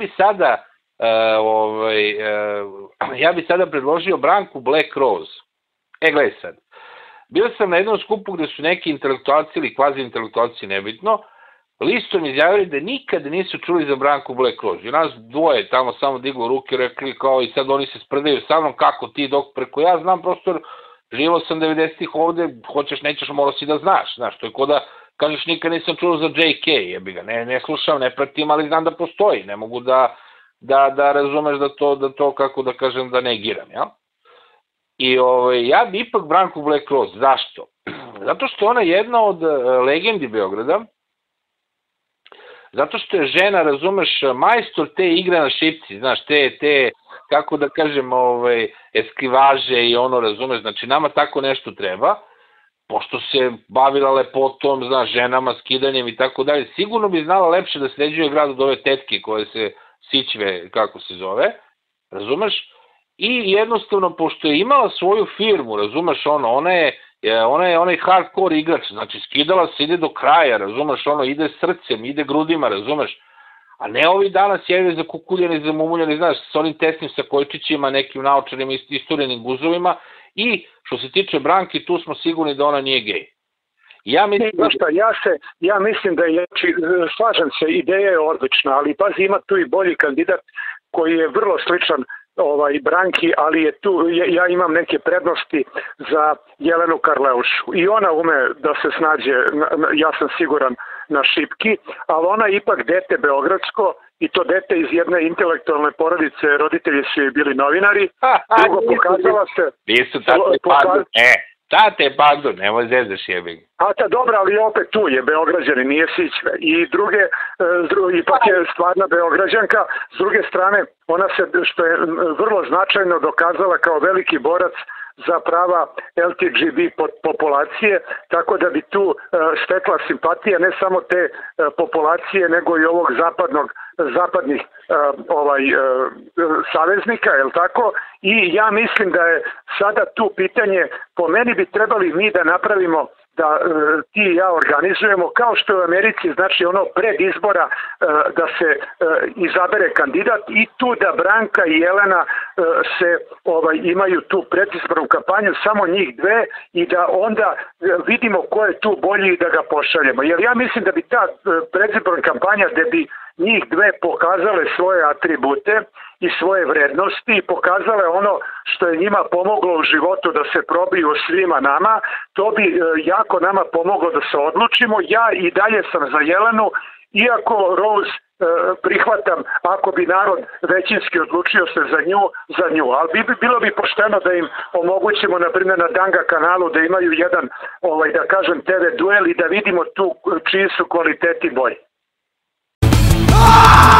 A: bi sada predložio Branku Black Rose. Gledaj sad. Bio sam na jednom skupu gde su neki intelektualci ili kvazi intelektualci, nebitno, listom izjavili da nikad nisu čuli za Branku Black Rose. I nas dvoje tamo samo diglo ruke, rekli kao i sad oni se sprdaju sa mnom, kako ti dok preko ja znam, prosto živo sam 90-ih ovde, hoćeš nećeš, morao si da znaš, to je ko da kažeš nikad nisam čuo za JK, jebi ga, ne slušam, ne pratim, ali znam da postoji, ne mogu da razumeš da to, kako da kažem, da negiram, jel? I ja bi ipak Branku Black Rose, zašto? Zato što ona je jedna od legendi Beograda, zato što je žena, razumeš, majstor te igre na šipci, znaš, te kako da kažem, eskivaže i ono, razumeš, znači nama tako nešto treba, pošto se bavila lepotom, znaš, ženama, skidanjem i tako dalje, sigurno bi znala lepše da sređuje grad od ove tetke koje se Sićve, kako se zove, razumeš, i jednostavno, pošto je imala svoju firmu, razumeš, ona je onaj hardcore igrač, znači skidala se, ide do kraja, razumeš, ide srcem, ide grudima, razumeš, a ne ovi danas jeve za kukuljeni, za mumuljeni, znaš, s onim tesnim sakojčićima, nekim naočarim isturenim guzovima, i što se tiče Branki, tu smo sigurni da ona nije gej.
B: Ja mislim da je, slažem se, ideja je odlična, ali pazi, ima tu i bolji kandidat koji je vrlo sličan Branki, ali je tu, ja imam neke prednosti za Jelenu Karleušu i ona ume da se snađe, ja sam siguran, na šipki, ali ona je ipak dete beogradsko i to dete iz jedne intelektualne porodice, roditelji su joj bili novinari, drugo pokazala se...
A: Nisu tate pagdu, nemoj zezaš jebeg.
B: Dobro, ali opet tu je Beograđani, nije Sićve. I ipak je stvarna Beograđanka. S druge strane, ona se, što je vrlo značajno, dokazala kao veliki borac za prava LGTB populacije, tako da bi tu stekla simpatija ne samo te populacije, nego i ovog zapadnih saveznika, je li tako? I ja mislim da je sada tu pitanje, po meni bi trebali mi da napravimo, da ti i ja organizujemo, kao što je u Americi, znači ono pred izbora da se izabere kandidat i tu da Branka i Jelena se imaju tu predizbornu kampanju, samo njih dve, i da onda vidimo ko je tu bolji i da ga pošaljemo. Jer ja mislim da bi ta predizborna kampanja gde bi njih dve pokazale svoje atribute i svoje vrednosti i pokazale ono što je njima pomoglo u životu da se probiju svima nama, to bi jako nama pomoglo da se odlučimo. Ja i dalje sam za Jelenu, iako Rose prihvatam ako bi narod većinski odlučio se za nju, ali bilo bi pošteno da im omogućimo, na primjer na Danga kanalu, da imaju jedan, da kažem, TV duel i da vidimo tu čiji su kvaliteti bolji.